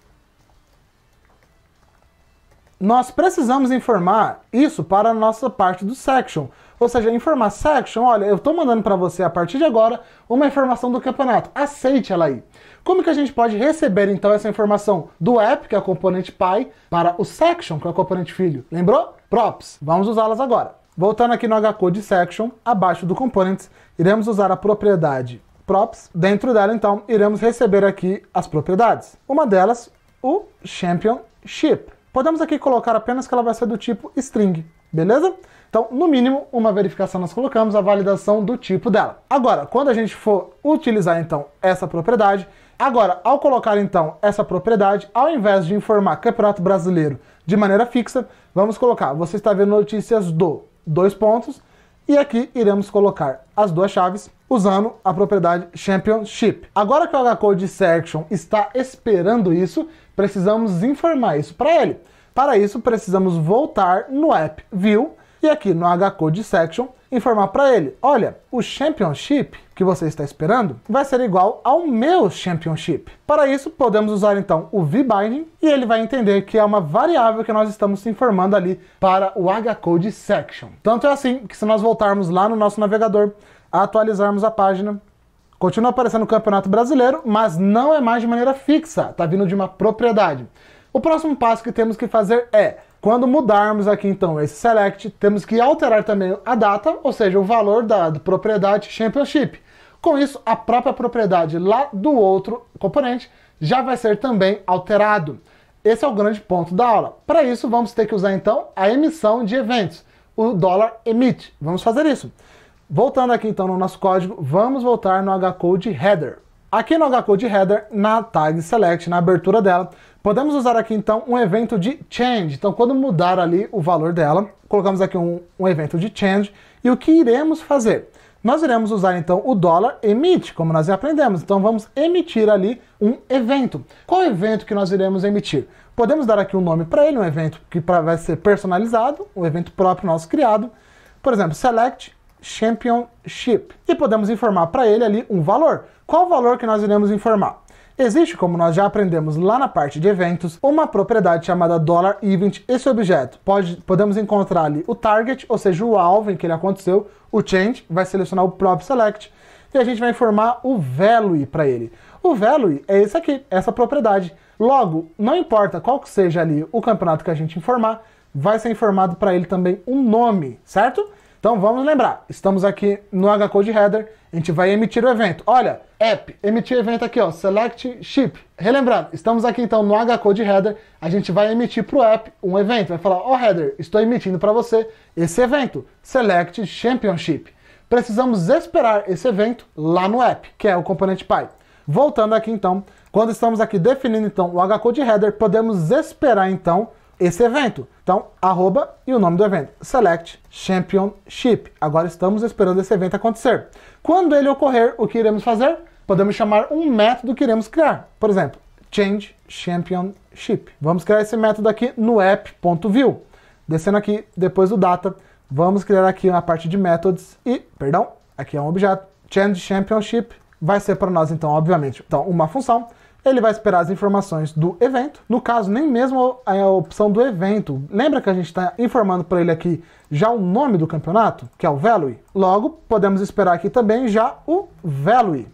Nós precisamos informar isso para a nossa parte do section. Ou seja, informar section, olha, eu estou mandando para você a partir de agora uma informação do campeonato. Aceite ela aí. Como que a gente pode receber então essa informação do app, que é o componente pai, para o section, que é o componente filho? Lembrou? Props. Vamos usá-las agora. Voltando aqui no Hcode section, abaixo do components, iremos usar a propriedade props. Dentro dela, então, iremos receber aqui as propriedades. Uma delas, o championship. Podemos aqui colocar apenas que ela vai ser do tipo string, beleza? Então, no mínimo, uma verificação nós colocamos, a validação do tipo dela. Agora, quando a gente for utilizar, então, essa propriedade, agora, ao colocar, então, essa propriedade, ao invés de informar Campeonato Brasileiro de maneira fixa, vamos colocar, você está vendo notícias do, dois pontos, e aqui iremos colocar as duas chaves usando a propriedade Championship. Agora que o Hcode section está esperando isso, precisamos informar isso para ele. Para isso, precisamos voltar no app view e aqui no Hcode section informar para ele, olha, o Championship que você está esperando vai ser igual ao meu Championship. Para isso, podemos usar então o vBinding e ele vai entender que é uma variável que nós estamos informando ali para o Hcode section. Tanto é assim que se nós voltarmos lá no nosso navegador, atualizarmos a página, continua aparecendo o Campeonato Brasileiro, mas não é mais de maneira fixa, está vindo de uma propriedade. O próximo passo que temos que fazer é, quando mudarmos aqui então esse select, temos que alterar também a data, ou seja, o valor da propriedade Championship. Com isso, a própria propriedade lá do outro componente já vai ser também alterado. Esse é o grande ponto da aula. Para isso, vamos ter que usar então a emissão de eventos, o $emit. Vamos fazer isso. Voltando aqui então no nosso código, vamos voltar no Hcode header. Aqui no Hcode header, na tag select, na abertura dela, podemos usar aqui então um evento de change. Então quando mudar ali o valor dela, colocamos aqui um, um evento de change. E o que iremos fazer? Nós iremos usar então o $emit, como nós já aprendemos. Então vamos emitir ali um evento. Qual evento que nós iremos emitir? Podemos dar aqui um nome para ele, um evento que vai ser personalizado, um evento próprio nosso criado. Por exemplo, select Championship. E podemos informar para ele ali um valor. Qual o valor que nós iremos informar? Existe, como nós já aprendemos lá na parte de eventos, uma propriedade chamada $event. Esse objeto, pode, podemos encontrar ali o target, ou seja, o alvo em que ele aconteceu, o change, vai selecionar o próprio select, e a gente vai informar o value para ele. O value é esse aqui, essa propriedade. Logo, não importa qual que seja ali o campeonato que a gente informar, vai ser informado para ele também um nome, certo? Então vamos lembrar, estamos aqui no Hcode header, a gente vai emitir o evento. Olha, app, emitir evento aqui, ó, select ship. Relembrando, estamos aqui então no Hcode header, a gente vai emitir para o app um evento. Vai falar, ó, oh, header, estou emitindo para você esse evento, select championship. Precisamos esperar esse evento lá no app, que é o componente pai. Voltando aqui então, quando estamos aqui definindo então o Hcode header, podemos esperar então esse evento. Então, arroba e o nome do evento, select championship. Agora estamos esperando esse evento acontecer. Quando ele ocorrer, o que iremos fazer? Podemos chamar um método que iremos criar. Por exemplo, change championship. Vamos criar esse método aqui no app.view. Descendo aqui, depois do data, vamos criar aqui uma parte de methods e, perdão, aqui é um objeto, change championship. Vai ser para nós, então, obviamente, então, uma função. Ele vai esperar as informações do evento. No caso, nem mesmo a opção do evento. Lembra que a gente está informando para ele aqui já o nome do campeonato, que é o value? Logo, podemos esperar aqui também já o value.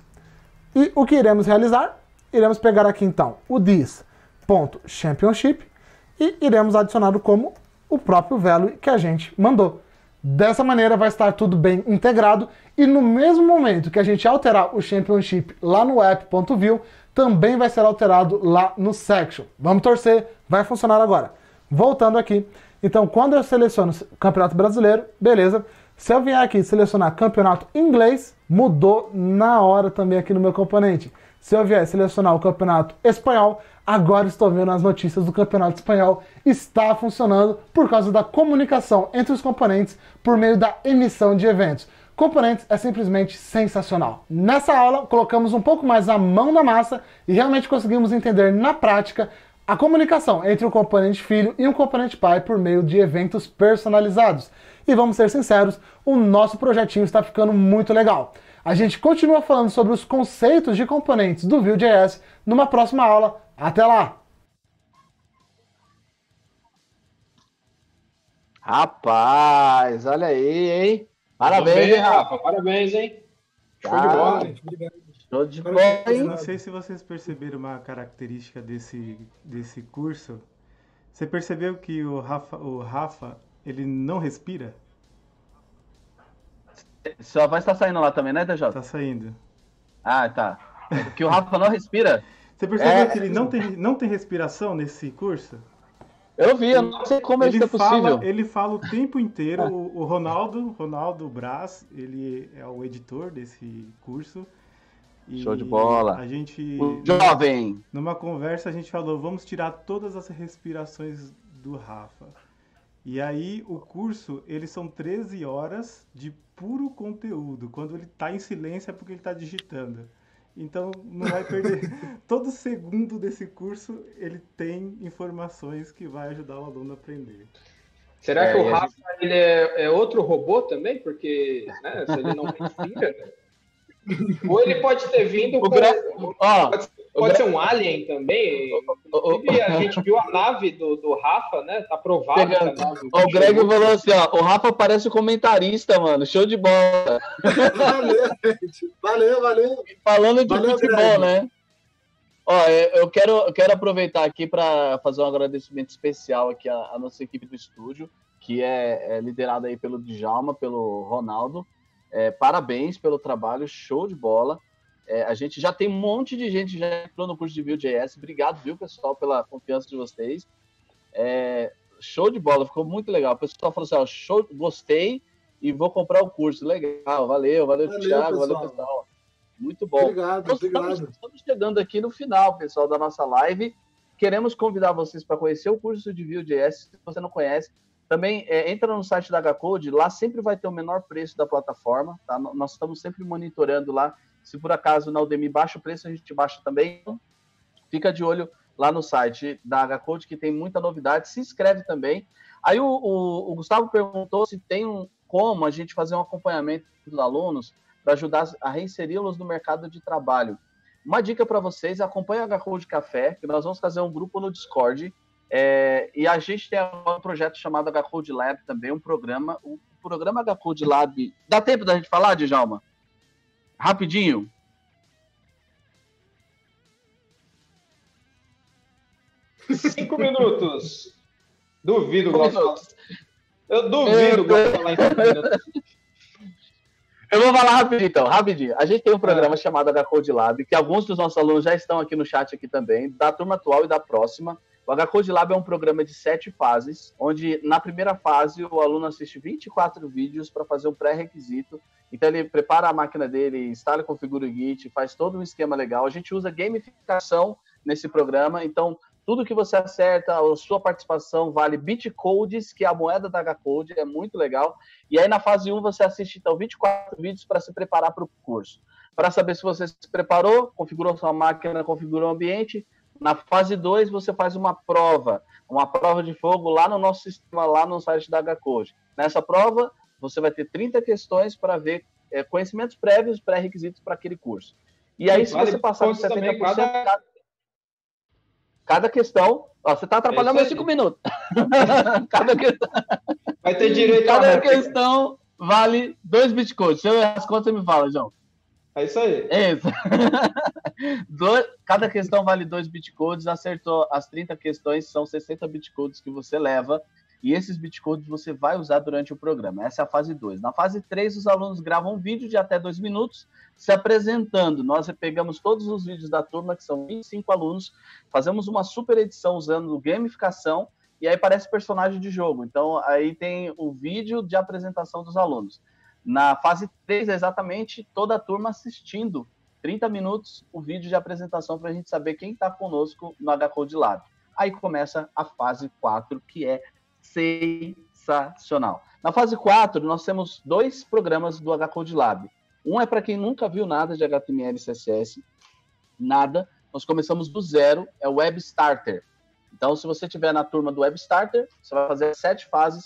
E o que iremos realizar? Iremos pegar aqui então o this.championship e iremos adicioná-lo como o próprio value que a gente mandou. Dessa maneira vai estar tudo bem integrado e no mesmo momento que a gente alterar o championship lá no app.view, também vai ser alterado lá no section. Vamos torcer, vai funcionar agora. Voltando aqui, então quando eu seleciono Campeonato Brasileiro, beleza. Se eu vier aqui selecionar Campeonato Inglês, mudou na hora também aqui no meu componente. Se eu vier selecionar o Campeonato Espanhol, agora estou vendo as notícias do Campeonato Espanhol. Está funcionando por causa da comunicação entre os componentes por meio da emissão de eventos. Componentes é simplesmente sensacional. Nessa aula, colocamos um pouco mais a mão na massa e realmente conseguimos entender na prática a comunicação entre um componente filho e um componente pai por meio de eventos personalizados. e vamos ser sinceros, o nosso projetinho está ficando muito legal. A gente continua falando sobre os conceitos de componentes do Vue.js numa próxima aula. Até lá! Rapaz, olha aí, hein? Parabéns, bem, hein, Rafa? Parabéns, hein? Show Ah, de bola. Show de bola, Eu hein? não sei se vocês perceberam uma característica desse, desse curso. Você percebeu que o Rafa, o Rafa, ele não respira? Sua voz tá saindo lá também, né, D J? Tá saindo. Ah, tá. Que o Rafa não respira? Você percebeu É. que ele não tem, não tem respiração nesse curso? Eu vi, eu não sei como isso Ele é possível. fala, ele fala o tempo inteiro. O, o Ronaldo, Ronaldo Braz, ele é o editor desse curso. E Show de bola. A gente, O jovem. numa conversa, a gente falou, vamos tirar todas as respirações do Rafa. E aí, o curso, eles são treze horas de puro conteúdo. Quando ele tá em silêncio é porque ele tá digitando. Então, não vai perder. Todo segundo desse curso, ele tem informações que vai ajudar o aluno a aprender. Será É, que e o a Rafa ele é, é outro robô também? Porque né, se ele não respira... Ou ele pode ter vindo... O com- Gra- Ó, Pode, o pode Gra- ser um alien também. o- o- Inclusive, a gente viu a nave do, do Rafa, né? Tá provado Pegando. que a nave... Ó, o Greg falou assim, ó, o Rafa parece o comentarista, mano, show de bola. Valeu, gente. Valeu, valeu. Falando de Valeu, futebol, Greg. né? Ó, eu eu quero, eu quero aproveitar aqui para fazer um agradecimento especial aqui à, à nossa equipe do estúdio, que é, é liderada aí pelo Djalma, pelo Ronaldo. É, parabéns pelo trabalho, show de bola. É, a gente já tem um monte de gente que já entrou no curso de Vue.js. Obrigado, viu, pessoal, pela confiança de vocês. É, show de bola, ficou muito legal. O pessoal falou assim, ó, show, gostei e vou comprar o curso. Legal, valeu, valeu, Valeu, Thiago, valeu, pessoal. pessoal. Muito bom. Obrigado, Nós obrigado. Estamos, estamos chegando aqui no final, pessoal, da nossa live. Queremos convidar vocês para conhecer o curso de Vue.js. Se você não conhece, também é, entra no site da H-Code, lá sempre vai ter o menor preço da plataforma, tá? Nós estamos sempre monitorando lá. Se por acaso na Udemy baixa o preço, a gente baixa também. Fica de olho lá no site da H-Code, que tem muita novidade. Se inscreve também. Aí o, o, o Gustavo perguntou se tem um, como a gente fazer um acompanhamento dos alunos para ajudar a reinseri-los no mercado de trabalho. Uma dica para vocês, acompanhe a H-Code Café, que nós vamos fazer um grupo no Discord. É, e a gente tem um projeto chamado H-Code Lab também, um programa. O programa H-Code Lab... Dá tempo da gente falar, Djalma? Rapidinho. Cinco minutos. Duvido, Cinco Glaucio. minutos. Eu duvido, Eu- Glaucio, falar em cinco minutos. Eu vou falar rapidinho, então, rapidinho. A gente tem um programa chamado H-Code Lab, que alguns dos nossos alunos já estão aqui no chat aqui também, da turma atual e da próxima. O H-Code Lab é um programa de sete fases, onde na primeira fase o aluno assiste vinte e quatro vídeos para fazer um pré-requisito. Então ele prepara a máquina dele, instala e configura o Git, faz todo um esquema legal. A gente usa gamificação nesse programa, então tudo que você acerta, a sua participação vale Bitcodes, que é a moeda da H-Code, é muito legal. E aí na fase um você assiste então vinte e quatro vídeos para se preparar para o curso. Para saber se você se preparou, configurou sua máquina, configurou o ambiente. Na fase dois você faz uma prova, uma prova de fogo lá no nosso sistema, lá no site da H-Code. Nessa prova você vai ter trinta questões para ver é, conhecimentos prévios, pré-requisitos para aquele curso. E aí, se Vale você passar de pontos também, setenta por cento, cada- cada... cada questão... Ó, você está atrapalhando É meus isso aí. cinco minutos. cada, questão, Vai ter direito a cada réplica. questão vale dois bitcoins. Se eu errar as contas, você me fala, João. É isso aí. É isso. Do- Cada questão vale dois bitcoins. Acertou as trinta questões, são sessenta bitcoins que você leva. E esses bitcoins você vai usar durante o programa. Essa é a fase dois. Na fase três, os alunos gravam um vídeo de até dois minutos se apresentando. Nós pegamos todos os vídeos da turma, que são vinte e cinco alunos, fazemos uma super edição usando gamificação, e aí parece personagem de jogo. Então, aí tem o vídeo de apresentação dos alunos. Na fase três, é exatamente toda a turma assistindo trinta minutos o vídeo de apresentação para a gente saber quem está conosco no H-Code Lab. Aí começa a fase quatro, que é sensacional. Na fase quatro, nós temos dois programas do H-Code Lab. Um é para quem nunca viu nada de H T M L e C S S, nada. Nós começamos do zero, é o Web Starter. Então, se você estiver na turma do Web Starter, você vai fazer sete fases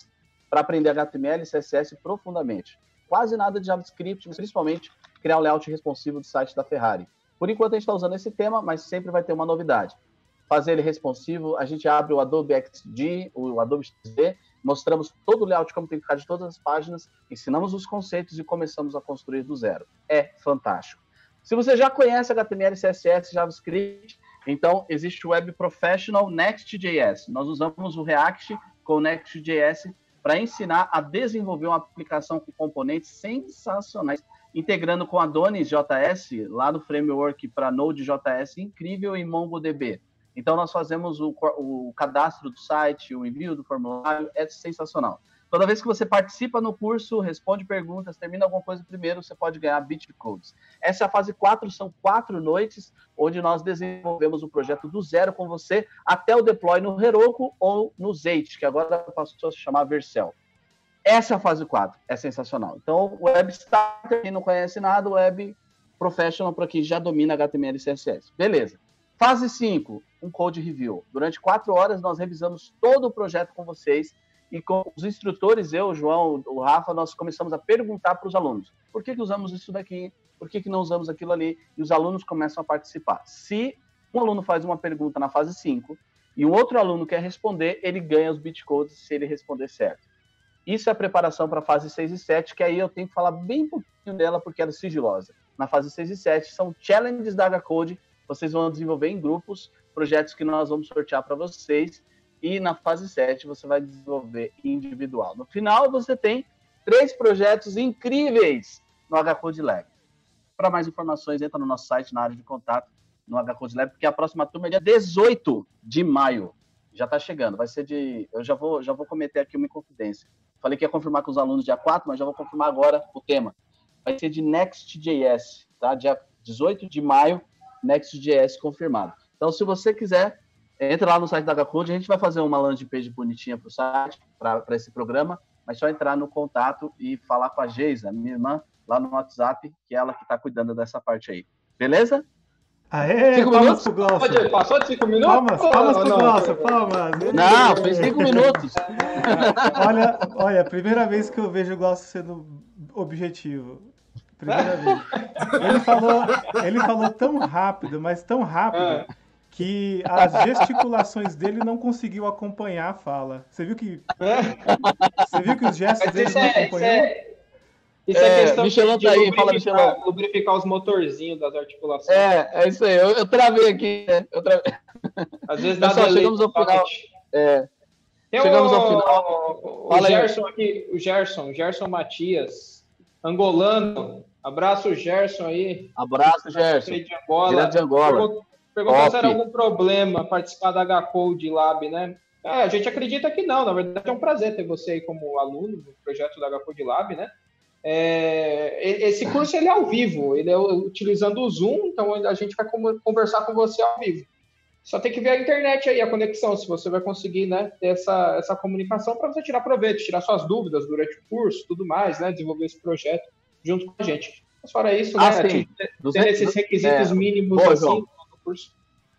para aprender H T M L e C S S profundamente. Quase nada de JavaScript, principalmente criar o layout responsivo do site da Ferrari. Por enquanto a gente está usando esse tema, mas sempre vai ter uma novidade. Fazer ele responsivo, a gente abre o Adobe X D, o Adobe X D, mostramos todo o layout, como tem que ficar de todas as páginas, ensinamos os conceitos e começamos a construir do zero. É fantástico. Se você já conhece H T M L, C S S, JavaScript, então existe o Web Professional Next.js. Nós usamos o React com o Next.js para ensinar a desenvolver uma aplicação com componentes sensacionais, integrando com Adonis J S, lá no framework para Node.js, incrível, em MongoDB. Então, nós fazemos o, o cadastro do site, o envio do formulário, é sensacional. Toda vez que você participa no curso, responde perguntas, termina alguma coisa primeiro, você pode ganhar Bitcoins. Essa é a fase quatro, são quatro noites, onde nós desenvolvemos o projeto do zero com você, até o deploy no Heroku ou no Zeit, que agora passou a se chamar Vercel. Essa é a fase quatro, é sensacional. Então, o Web Starter, quem não conhece nada, o Web Professional, para quem já domina H T M L e C S S. Beleza. Fase cinco, um Code Review. Durante quatro horas, nós revisamos todo o projeto com vocês e com os instrutores, eu, o João, o Rafa, nós começamos a perguntar para os alunos por que, que usamos isso daqui, por que, que não usamos aquilo ali, e os alunos começam a participar. Se um aluno faz uma pergunta na fase cinco e um outro aluno quer responder, ele ganha os bitcoins se ele responder certo. Isso é a preparação para a fase seis e sete, que aí eu tenho que falar bem pouquinho dela, porque ela é sigilosa. Na fase seis e sete são challenges da H-Code, vocês vão desenvolver em grupos, projetos que nós vamos sortear para vocês, e na fase sete você vai desenvolver individual. No final, você tem três projetos incríveis no H-Code Lab. Para mais informações, entra no nosso site, na área de contato, no H-Code Lab, porque a próxima turma é dia dezoito de maio. Já está chegando, vai ser de... Eu já vou, já vou cometer aqui uma inconfidência. Falei que ia confirmar com os alunos dia quatro, mas já vou confirmar agora o tema. Vai ser de Next.js, tá? Dia dezoito de maio, Next.js confirmado. Então, se você quiser, entra lá no site da H-Code, a gente vai fazer uma landing page bonitinha para o site, para esse programa, mas só entrar no contato e falar com a Geisa, minha irmã, lá no WhatsApp, que é ela que está cuidando dessa parte aí. Beleza? Aê, cinco palmas minutos? pro Glaucio. Passou de cinco minutos? Palmas, palmas pro não, Glaucio, não, palmas. Não, fez cinco minutos. Olha, olha, primeira vez que eu vejo o Glaucio sendo objetivo. Primeira vez. Ele falou, ele falou tão rápido, mas tão rápido, é. que as gesticulações dele não conseguiu acompanhar a fala. Você viu que, você viu que os gestos Mas dele isso não é, acompanhou? isso é, isso é É, questão Michelão de, tá aí, lubrificar, fala, Michelão. lubrificar os motorzinhos das articulações. É, é isso aí. Eu, eu travei aqui, né? Eu travei. Às vezes dá Pessoal, delay chegamos ao no final. pacote. É, Tem chegamos o, ao final. O, o Fala aí. Gerson aqui, o Gerson, Gerson Matias, angolano. Abraço, Gerson aí. Abraço, Gerson. De Angola. Direto de Angola. Perguntou, perguntou Top. se era algum problema participar da H-Code Lab, né? É, a gente acredita que não. Na verdade, é um prazer ter você aí como aluno do projeto da H-Code Lab, né? É, esse curso ele é ao vivo, ele é utilizando o Zoom, então a gente vai conversar com você ao vivo. Só tem que ver a internet aí, a conexão, se você vai conseguir, né, ter essa, essa comunicação para você tirar proveito, tirar suas dúvidas durante o curso, tudo mais, né, desenvolver esse projeto junto com a gente. Mas fora isso, Ah, né, sim. ter duzentos esses requisitos é, mínimos boa, assim João. no curso.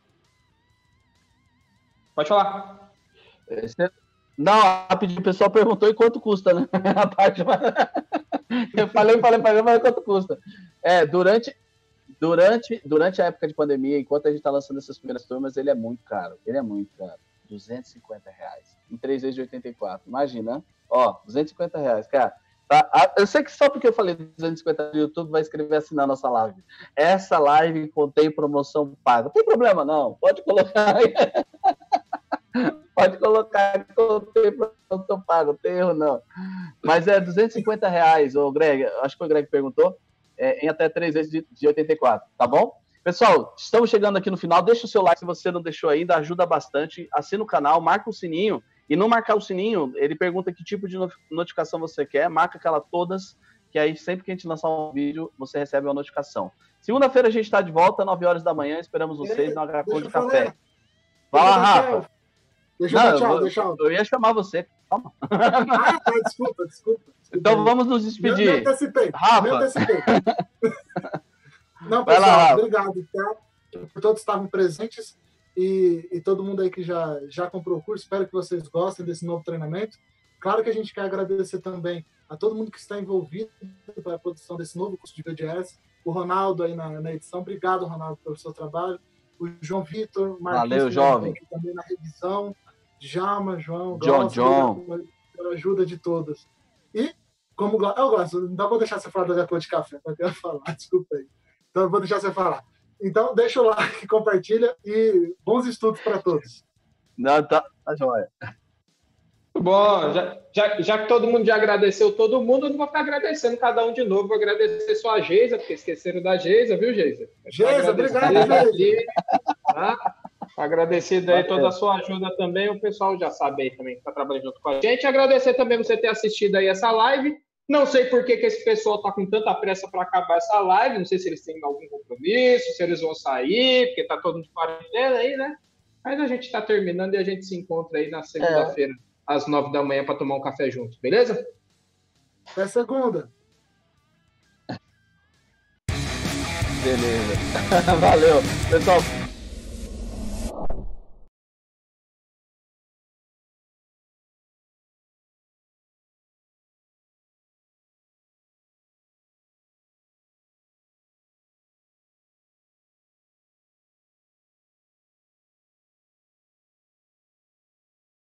Pode falar. Esse- Não, rapidinho, o pessoal perguntou e quanto custa, né? A parte... Eu falei, falei, falei, mas quanto custa? É, durante, durante, durante a época de pandemia, enquanto a gente está lançando essas primeiras turmas, ele é muito caro. Ele é muito caro. duzentos e cinquenta reais. Em três vezes de oitenta e quatro. Imagina, ó, duzentos e cinquenta reais, cara. Tá? Ah, Eu sei que só porque eu falei duzentos e cinquenta no YouTube vai escrever assim na nossa live. Essa live contém promoção paga. Não tem problema, não. Pode colocar aí. Pode colocar que eu tenho promoção paga, não tem erro, não. Mas é duzentos e cinquenta reais, o Greg, acho que o Greg perguntou, é, em até três vezes de, de oitenta e quatro, tá bom? Pessoal, estamos chegando aqui no final, deixa o seu like se você não deixou ainda, ajuda bastante, assina o canal, marca o sininho, e não marcar o sininho, ele pergunta que tipo de notificação você quer, marca aquela todas, que aí sempre que a gente lançar um vídeo, você recebe uma notificação. Segunda-feira a gente está de volta, nove horas da manhã, esperamos vocês no H-Code Café. Vai lá, Rafa. Deixa Não, eu eu, tchau, vou- deixa eu. eu ia chamar você, calma. Ah, tá, desculpa, desculpa. desculpa. Então vamos nos Me, me despedir. antecipei. Rafa. Me antecipei. Não, Vai pessoal, lá, Rafa. obrigado, tá? Por todos que estavam presentes e, e todo mundo aí que já, já comprou o curso. Espero que vocês gostem desse novo treinamento. Claro que a gente quer agradecer também a todo mundo que está envolvido para a produção desse novo curso de V D S. O Ronaldo aí na, na edição. Obrigado, Ronaldo, pelo seu trabalho. O João Vitor, Marquinhos, Valeu, jovem. Aqui também na revisão. Djalma, João, John, Glaucio, John. pela ajuda de todos. E, como eu gosto, não vou deixar você falar da Gacô de Café, eu quero falar, desculpa aí. Então, eu vou deixar você falar. Então, deixa o like, compartilha e bons estudos para todos. Não, tá, tá joia. Bom, já, já, já que todo mundo já agradeceu todo mundo, eu não vou ficar agradecendo cada um de novo. Vou agradecer só a Geisa, porque esqueceram da Geisa, viu, Geisa? Geisa, obrigado, Geisa. Tá? Agradecido aí toda a sua ajuda também. O pessoal já sabe aí também que está trabalhando junto com a gente. Agradecer também você ter assistido aí essa live. Não sei por que, que esse pessoal está com tanta pressa para acabar essa live. Não sei se eles têm algum compromisso, se eles vão sair, porque está todo mundo de quarentena aí, né? Mas a gente está terminando e a gente se encontra aí na segunda-feira. É. Às nove da manhã para tomar um café junto, beleza? Até segunda. Beleza. Valeu. Pessoal,